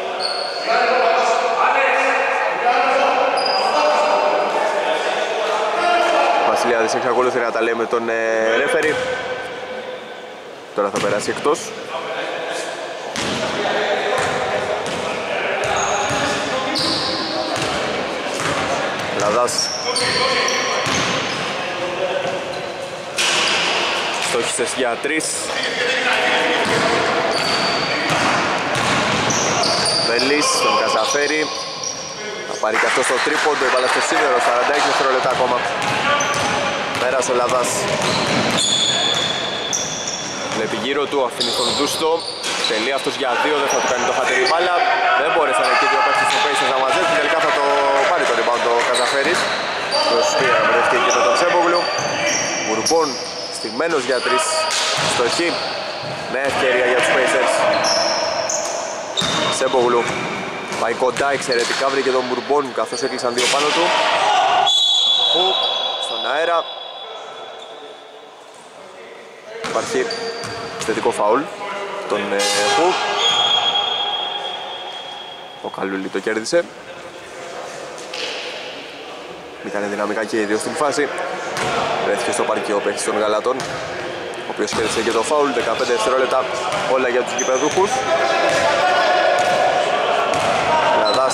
Βασιλιάδης εξακολουθεί να τα λέει με τον ε, ρέφερι. Τώρα θα περάσει εκτός. Λαδάς. Στόχισες για τρεις. Βελής τον Καζαφέρη. Θα πάρει και αυτό στο τρίποντο, η μπάλα στο σίδερο, σαράντα έξι δευτερόλεπτα ακόμα. Πέρασε ο Λαδάς. Βλέπει γύρω του, αφήνει τον Δούστο. Τελεί αυτός για δύο, δεν θα του κάνει το χατήρι μπάλα. Δεν μπόρεσαν εκεί δύο παίκτες στο Pacers να μαζέψουν. Τελικά θα το πάρει το rebound ο Καζαφέρης. Τους πήρε να μπερδευτεί και με τον Σέμπογλου. Μπουρμπόν στιγμένος για τρεις στο χ. Νέα ευκαιρία για τους Pacers. Σέμπογλου πάει κοντά, εξαιρετικά βρήκε τον Μπουρμπόν καθώς έκλεισαν δύο πάνω του. Χου στον αέρα. Υπάρχει θετικό φαουλ τον ε, Χου. Ο Καλούλη το κέρδισε. Ήταν δυναμικά και οι δύο στην φάση. Βρέθηκε στο παρκείο ο παίκτης των Γαλατών, ο οποίος κέρδισε και το φαουλ. Δεκαπέντε δευτερόλεπτα όλα για τους γηπεδούχους. Λαδάς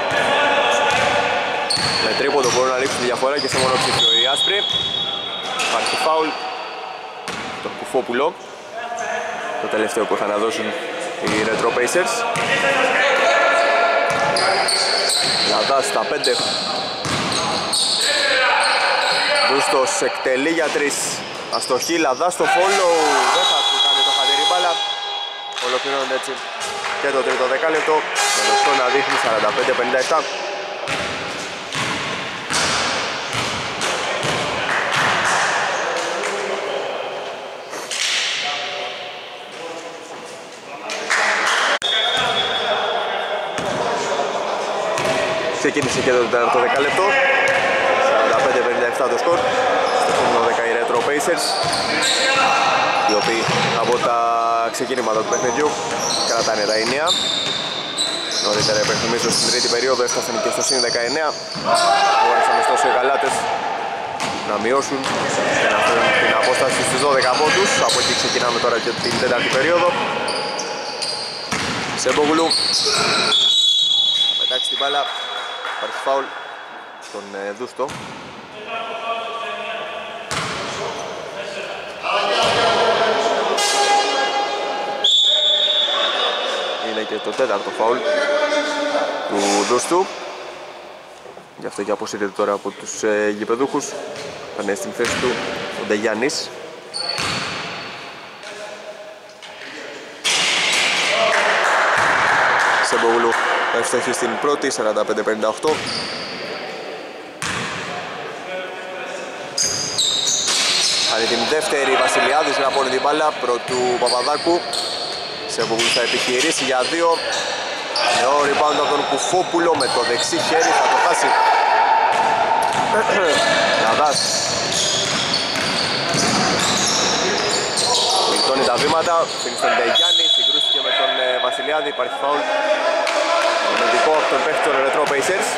με τρίποντο μπορούν να ρίξουν τη διαφορά και σε μονοψήφιο οι άσπροι. Υπάρχει φαουλ τον Κουφόπουλο, το τελευταίο που είχαν να δώσουν οι Retro Pacers. Λαδάς στα πέντε. Δούστος εκτελεί για τρεις. Αστοχή, Λαδάς στο follow. Δεν θα του κάνει το χατήρι μπάλα. Ολοκληρώνεται έτσι και το τρίτο δεκάλεπτο. Με το σκορ να δείχνει σαράντα πέντε πενήντα επτά. Ξεκίνησε και το τέταρτο δεκάλεπτο. σαράντα πέντε πενήντα επτά το σκορ. Στο επόμενο δέκα οι Retro Pacers, οι οποίοι από τα ξεκίνηματα του παιχνιδιού κρατάνε τα ενία. Νωρίτερα υπενθυμίζω στην τρίτη περίοδο έφτασαν και στο συν δεκαεννέα. Μπόρεσαν ωστόσο οι Γαλάτες να μειώσουν και να φέρουν την απόσταση στους δώδεκα πόντους. Από εκεί ξεκινάμε τώρα και την τέταρτη περίοδο. Σέμπογλου θα πετάξει την μπάλα. Υπάρχει φάουλ στον ε, Δούστο. Είναι και το τέταρτο φάουλ του Δούστου. Γι' αυτό και αποσύρεται τώρα από τους ε, γηπεδούχους. Πάνε στην θέση του ο Ντεγιάννης. Σεμπογλου εύστοχη στην πρώτη, σαράντα πέντε πενήντα οκτώ. Κάνει την δεύτερη, Βασιλιάδης να πόνει την μπάλα πρωτού Παπαδάκου. Σεμπογλου θα επιχειρήσει για δύο. Νεό rebound από τον Κουφόπουλο με το δεξί χέρι, θα το χάσει. Λαδάς λιτώνει τα βήματα, φύγει στον Ντεγιάννη, συγκρούστηκε με τον ε, Βασιλιάδη, υπάρχει φάουλ. Μεντικό από τον παίχτη των Retro Pacers.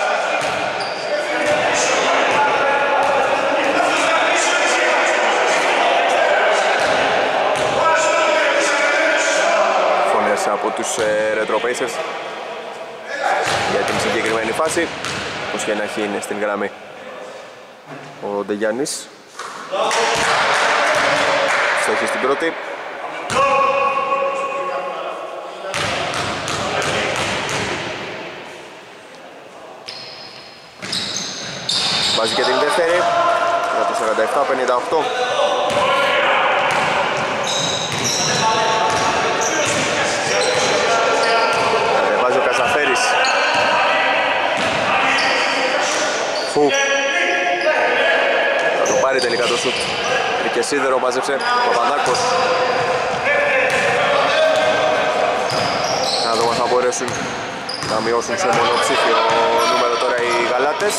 Φωνές από τους ε, Retro Pacers για την συγκεκριμένη φάση. Πως και να έχει είναι στην γραμμή ο Ντεγιάννης. Στόχη στην πρώτη. Βάζει και την δεύτερη για το σαράντα επτά πενήντα οκτώ. Κατεβάζει ο Καζαφέρης. Φου. Θα το πάρει τελικά το σουτ. Και σίδερο μάζεψε ο Παπαδάκος. Να δούμε αν θα μπορέσουν να μειώσουν σε μονοψήφιο νούμερο τώρα οι Γαλάτες.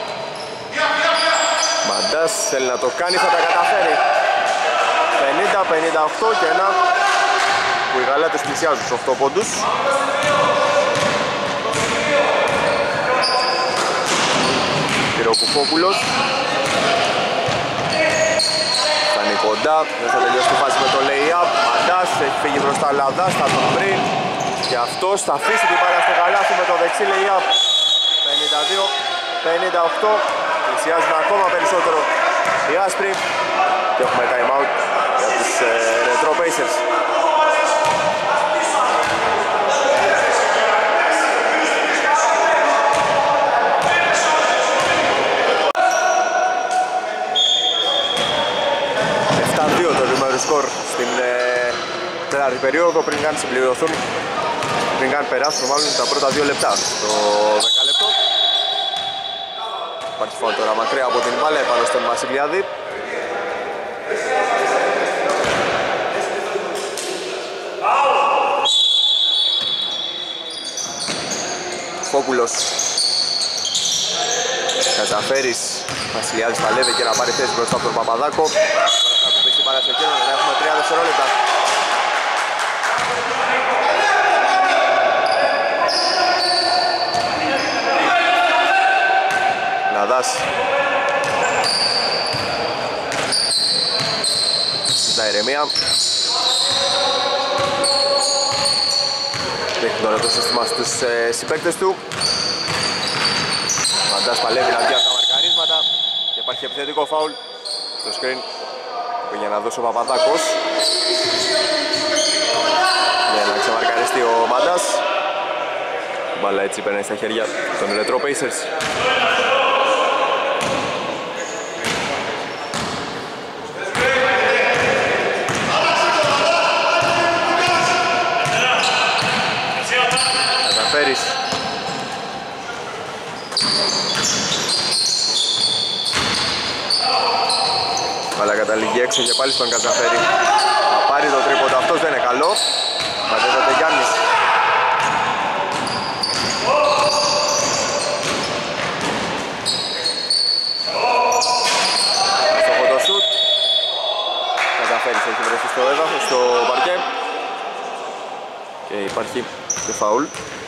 Μαντάς θέλει να το κάνει, θα τα καταφέρει. πενήντα πενήντα οκτώ και ένα που οι Γαλάτες πλησιάζουν στους οκτώ πόντους. Πυροκουφόπουλος. Φτάνει κοντά, δεν θα τελειώσει τη φάση με το lay-up. Μαντάς έχει φύγει μπροστά Λαδάς, θα τον βρει. Και αυτός θα αφήσει την μπάλα στο καλάθι με το δεξί lay-up. πενήντα δύο πενήντα οκτώ. Πλησιάζουν ακόμα περισσότερο οι άσπροι. Και έχουμε time out για τους ε, Retro Pacers. επτά δύο το νούμερο σκορ στην ε, τέταρτη περίοδο, πριν καν συμπληρωθούν, πριν καν περάσουν μάλλον τα πρώτα δύο λεπτά στο δεκάλεπτο. Υπάρχει φάουλ τώρα μακριά από την μπάλα επάνω στον Βασιλιάδη. Φόκουλος. Καταφέρεις. Βασιλιάδης παλεύει και να πάρει θέση μπροστά από τον Παπαδάκο. Τώρα θα του πέσει μπάλα στο κέντρο, να έχουμε τρία δευτερόλεπτα. Λαδάς. Στα ηρεμία. Δείχνει τώρα το σύστημα στους ε, συμπαίκτες του. Μαντάς παλεύει να βγει από τα μαρκαρίσματα και υπάρχει επιθετικό φάουλ στο screen που πήγε να δώσει ο Παπαδάκος για να ξεμαρκαριστεί ο Μαντάς. Η μπάλα έτσι περνάει στα χέρια των Retro Pacers. Καταφέρεις. Αλλά καταλήγει έξω και πάλι στον Καταφέρει. Θα πάρει το τρίποντο, αυτός δεν είναι καλό. Μαζεύεται Γιάννης. Αστοχό το σουτ. Καταφέρεις, έχει βρεθεί στο έδαφος, στο παρκέ. Και υπάρχει και φαουλ.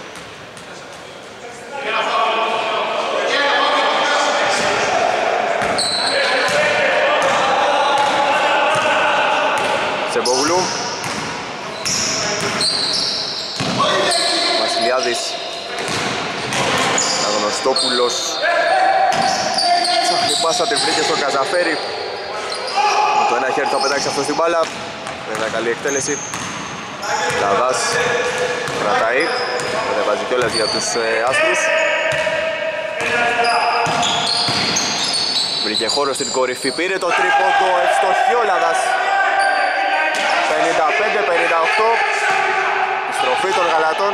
Σεμπογλου. Βασιλιάδης. Αγνωστόπουλος. Ψάχνει πάσα, την βρήκε στο Καζαφέρι. Με το ένα χέρι θα πετάξει αυτό στην μπάλα. Βέβαια καλή εκτέλεση. Λαδάς κρατάει. Δεν βάζει κιόλας για τους ε, άσπρους. Βρήκε χώρο στην κορυφή, πήρε το τρίποντο, ευστοχή ο Λαδάς. πενήντα πέντε πενήντα οκτώ. Η στροφή των Γαλατών,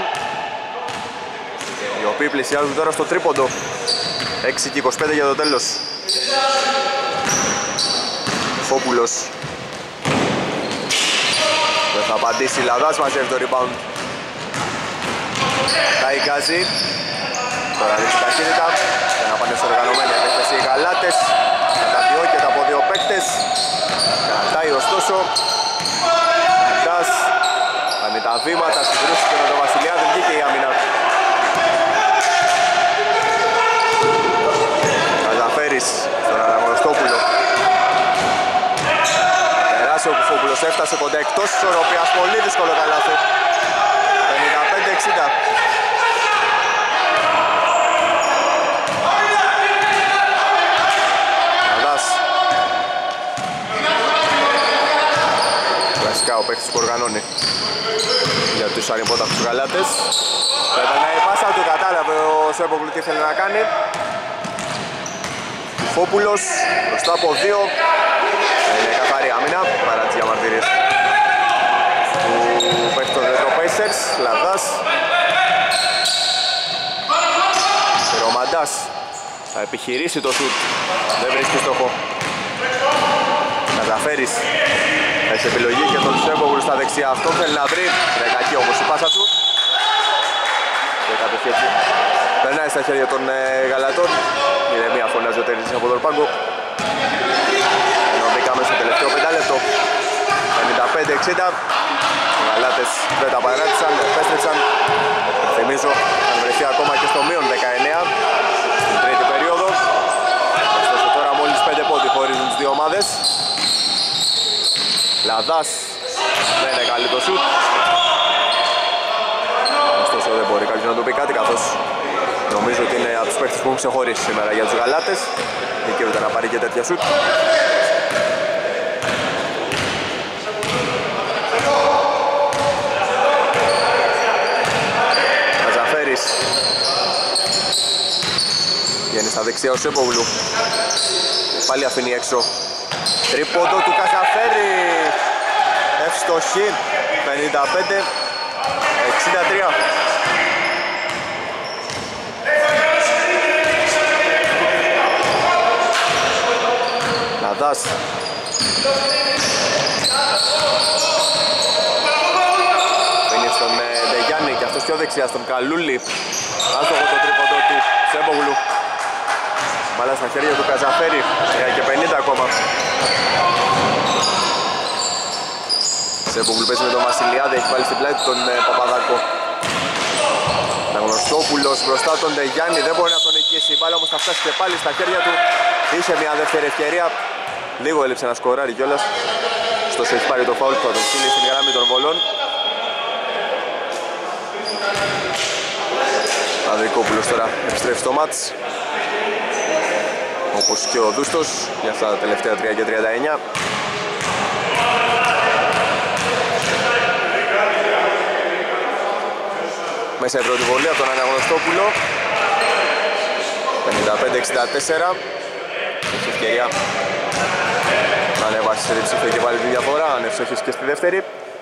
οι οποίοι πλησιάζουν τώρα στο τρίποντο. έξι και είκοσι πέντε για το τέλος. Φόπουλος. Δεν θα απαντήσει, Λαδάς μαζεύει το rebound. Καΐκαζη. Τώρα ρίξει ταχύτητα για να πάνε σε οργανωμένη επέκταση οι Γαλάτες. Καταδιώκεται από δύο παίκτες. Κρατάει ωστόσο. Μαντάς. Κάνει τα βήματα, συγκρούστηκε με τον Βασιλιάδη, βγήκε η άμυνα. Καταφέρεις στον Αναγνωστόπουλο. Περάσει ο Κουφόπουλος, έφτασε κοντά εκτός της ισορροπίας, πολύ δύσκολο καλάθι. πενήντα πέντε εξήντα. Κλασικά ο παίκτης που οργανώνει για τους ανυπότακτους Γαλάτες. Περνάει η πάσα του, κατάλαβε ο Σέμπογλου τι ήθελε να κάνει. Φόπουλος μπροστά από δύο. Είναι καθαρή άμυνα παρά τις διαμαρτυρίες. Pacers, Λαδάς. Ρωμαντάς θα επιχειρήσει το σουτ, δεν βρίσκει στόχο. Καζαφέρης θα έχει επιλογή και τον Σέμπογλου στα δεξιά. Αυτό θέλει να βρει, είναι κακή όμως η πάσα του. Και κατοχή έτσι περνάει στα χέρια των ε, γαλατών. Ηρεμία φωνάζει ο Τερζής από τον πάγκο. Ενώ μπήκαμε στο τελευταίο πεντάλεπτο. πενήντα πέντε εξήντα. Οι γαλάτες δεν τα παράτησαν, επέστρεψαν. Θυμίζω, αν βρεθεί ακόμα και στο μείον δεκαεννέα στην τρίτη περίοδο. Ωστόσο τώρα μόλις πέντε πόντοι χωρίζουν τις δύο ομάδες. Λαδάς δεν είναι καλή το σουτ. Ωστόσο δεν μπορεί κάποιος να του πει κάτι, καθώς νομίζω ότι είναι από τους παίκτες που έχουν ξεχωρίσει σήμερα για τους γαλάτες. Δικαιούται να πάρει και τέτοια σουτ. Καζαφέρης βγαίνει στα δεξιά ο Σέμπογλου. Πάλι αφήνει έξω. Τρίποντο του Καζαφέρη. Ευστοχή. πενήντα πέντε εξήντα τρία. Λαδάς. Πίνει στον Ντεγιάννη και αυτός πιο δεξιά στον Καλούλη. Άστοχο το τρίποντο του Σέμπογλου. Μπάλα στα χέρια του Καζαφέρη. Και πενήντα ακόμα. Σέμπογλου παίζει με τον Βασιλιάδη, έχει βάλει στην πλάτη τον ε, Παπαδάκο. Αναγνωστόπουλος μπροστά τον Ντεγιάννη, δεν μπορεί να τον νικήσει. Η μπάλα όμως θα φτάσει και πάλι στα χέρια του. Είχε μια δεύτερη ευκαιρία. Λίγο έλειψε να σκοράρει κιόλας. Ωστόσο έχει πάρει το φάουλ που θα τον στείλει στην γραμμή των βολών. Ανδρικόπουλος τώρα επιστρέφει στο μάτς. Όπως και ο Δούστος για αυτά τα τελευταία τρία και τριάντα εννέα. Μέσα η πρώτη βολή από τον Αναγνωστόπουλο. πενήντα πέντε εξήντα τέσσερα. Έχει ευκαιρία να ανεβάσει σε διψήφιο και πάλι τη διαφορά. Αν εύστοχες και στη δεύτερη.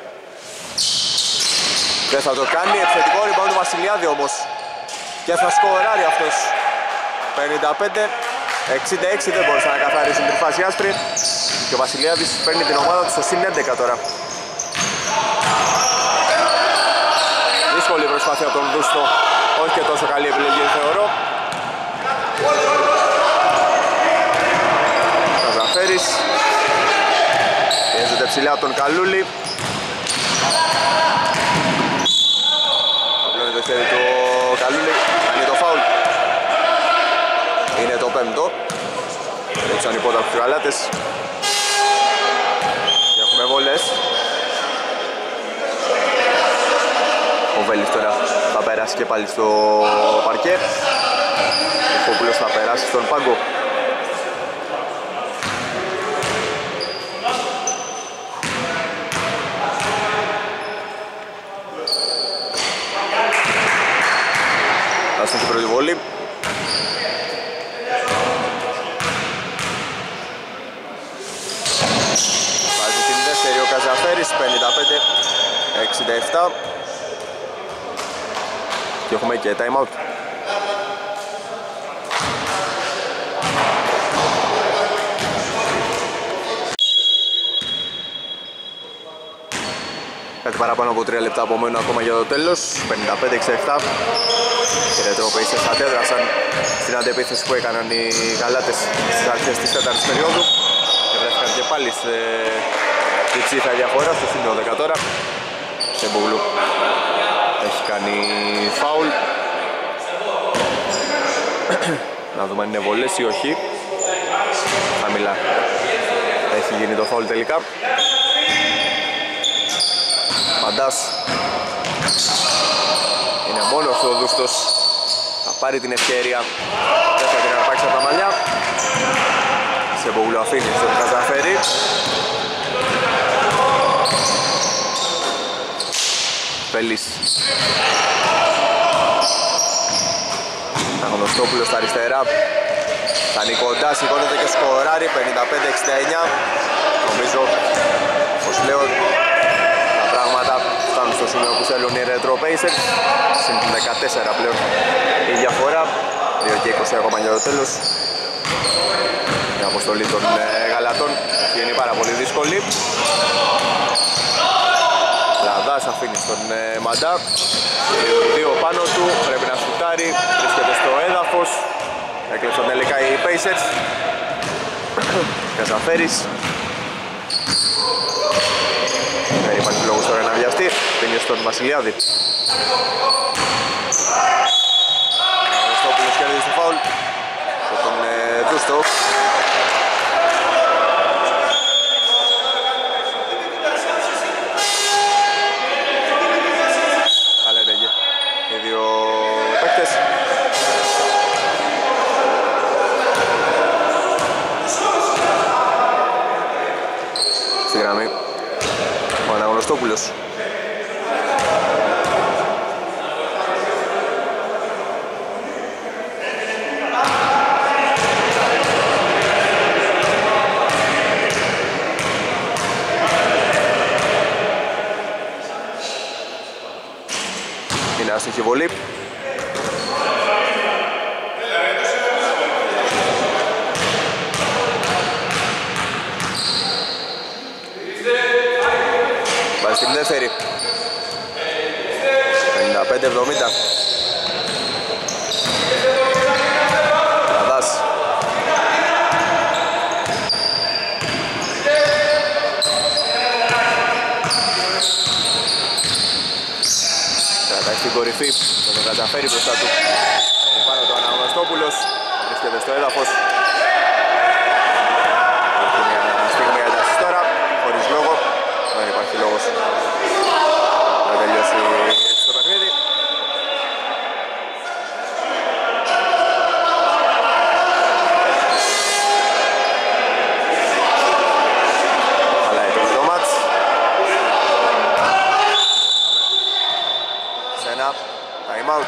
Δεν θα το κάνει. Επιθετικό rebound του Βασιλιάδη όμως. Και θα σκοράρει αυτός. πενήντα πέντε εξήντα έξι, δεν μπορούσαν να καθαρίσουν την φάση άσπρη. Και ο Βασιλιάδης παίρνει την ομάδα του στο συν έντεκα τώρα. Δύσκολη προσπάθεια από τον Δούστο. Όχι και τόσο καλή επιλογή θεωρώ. Καζαφέρης. Πιέζεται ψηλά από τον Καλούλη. Απλώνει το χέρι του Καλούλη. Κάνει το φάουλ. Είναι το πέμπτο. Έτσι ανυπότα από τους γαλάτες. Και έχουμε βολές. Ο Βέλης τώρα θα περάσει και πάλι στο παρκέ. Ο Κόπουλος θα περάσει στον πάγκο. Άστον την πρώτη βόλη. Βάζει την δεύτερη ο Καζαφέρης, πενήντα πέντε εξήντα επτά. Και έχουμε και time out. Κάτι παραπάνω από τρία λεπτά απομένουν ακόμα για το τέλος. πενήντα πέντε εξήντα επτά. Οι Retro Pacers αντέδρασαν στην αντεπίθεση που έκαναν οι γαλάτες στις αρχές της τέταρτης περίοδου. Και βρέθηκαν και πάλι σε διψήφια διαφορά στο σημείο δέκα τώρα. Σέμπογλου έχει κάνει φάουλ. Να δούμε αν είναι βολές ή όχι. Χαμηλά έχει γίνει το φάουλ τελικά. Μαντάς. Είναι μόνος ο Δούστος. Θα πάρει την ευκαιρία. Δεν θα την αρπάξει από τα μαλλιά. Σέμπογλου αφήνει στον Καζαφέρη. Πελής. Αναγνωστόπουλος στα αριστερά. Θα είναι κοντά, σηκώνεται και σκοράρει. πενήντα πέντε εξήντα εννέα. Νομίζω, όπως λέω, τα πράγματα φτάνουν στο σημείο που θέλουν οι Retro Pacers. Συν δεκατέσσερα πλέον η διαφορά, δύο και είκοσι ακόμα για το τέλος. Η αποστολή των ε, γαλατών είναι πάρα πολύ δύσκολη. Λαδάς αφήνει στον ε, Μαντά, δύο πάνω του, πρέπει να σουτάρει, βρίσκεται στο έδαφος. Έκλεψαν τελικά οι Pacers. Καζαφέρης. Δεν υπάρχει λόγος τώρα να βιαστεί, πίνει στον Βασιλιάδη. Ο Ρωστόπουλος κέρδισε το φάουλ από τον ε, Δούστο. Καλέ οι δύο παίκτες. Στη γραμμή ο Αναγνωστόπουλος. Είναι άστοχη βολή. Βάζει την δεύτερη. πενήντα πέντε εβδομήντα. Αδάς. Κρατάει στην κορυφή, θα τον καταφέρει μπροστά του. Είναι πάνω το Αναγνωστόπουλος, βρίσκεται στο έδαφος. Έχει μια στιγμή έντασης τώρα, χωρίς λόγο. Δεν υπάρχει λόγος να τελειώσει έτσι το παιχνίδι. Αλλά έπαιξε το μάτς. Σε ένα time out.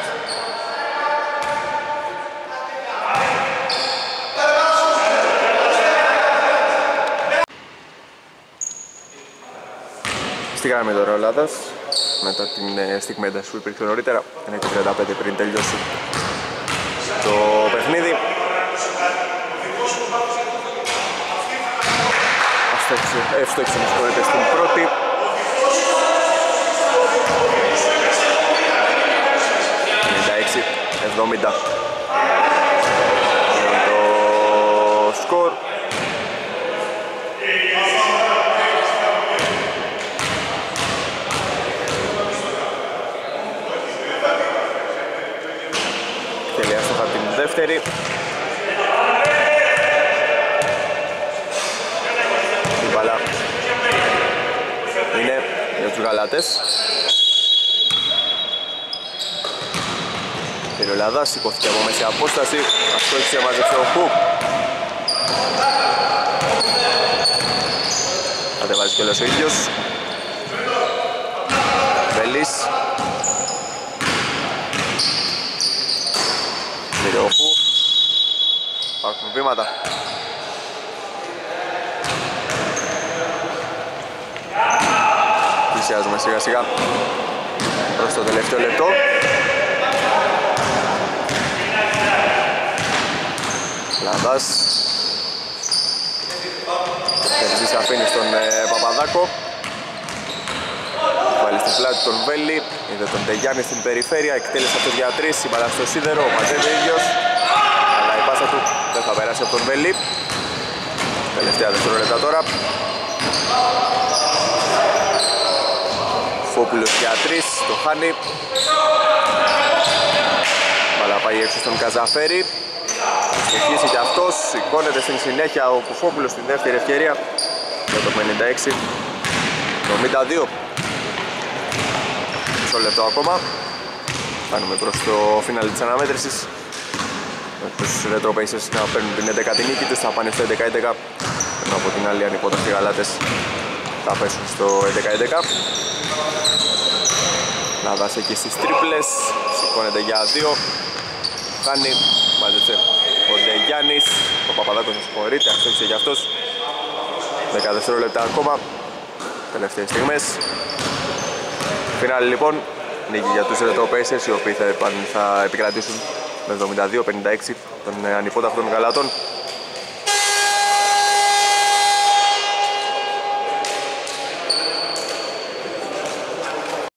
Στη γραμμή τώρα ο Λάδας, μετά την ε, στιγμή ένταση που υπήρξε νωρίτερα, είναι και τριάντα πέντε πριν τελειώσει το παιχνίδι. Εύστοχη με συγχωρείτε στην πρώτη. ενενήντα έξι εβδομήντα είναι το σκορ. Δεύτερη. Η μπάλα είναι για τους γαλάτες. Πήρε ο Λαδάς, σηκώθηκε από μέση απόσταση. Αυτό έχει μαζέψει ο Χου. Κατεβάζει κιόλας ο ίδιος. Βελής. Πήρε ο Χου. Υπάρχουν βήματα. Πλησιάζουμε σιγά σιγά προς το τελευταίο λεπτό. Λαδάς. Τερζής αφήνει στον ε, Παπαδάκο. Βάλει στην πλάτη τον Βέλη. Είδε τον Τεγιάννη στην περιφέρεια. Εκτέλεσε αυτός για τρεις. Η μπάλα στο σίδερο. Μαζεύει ο ίδιος. Αλλά η πάσα του δεν θα περάσει από τον Βέλη. Τελευταία δευτερόλεπτα τώρα. Φόπουλος για τρεις. Το χάνει. Μπάλα πάει έξω στον Καζαφέρη. Στοχίσει και αυτός, σηκώνεται στην συνέχεια ο Κουφόπουλος στην δεύτερη ευκαιρία για το πενήντα έξι εβδομήντα δύο. Μισό λεπτό ακόμα. Φτάνουμε προς το φινάλι της αναμέτρησης. Με τους Retro Pacers να παίρνουν την έντεκατη νίκη τους, θα πάνε στο έντεκα έντεκα. Ενώ από την άλλη ανυπότακτοι γαλάτες θα πέσουν στο έντεκα έντεκα. Λαδάς εκεί στις τρίπλες, σηκώνεται για δύο. Χάνει, μάζεψε ο Ντεγιάννης, ο Παπαδάκος με συγχωρείται, αστόχισε για αυτός. δέκα δευτερόλεπτα ακόμα, τελευταίες στιγμές. Φινάλι λοιπόν, νίκη για τους Retro Pacers, οι οποίοι θα, θα επικρατήσουν με εβδομήντα δύο πενήντα έξι των ανυπόταχτων γαλάτων.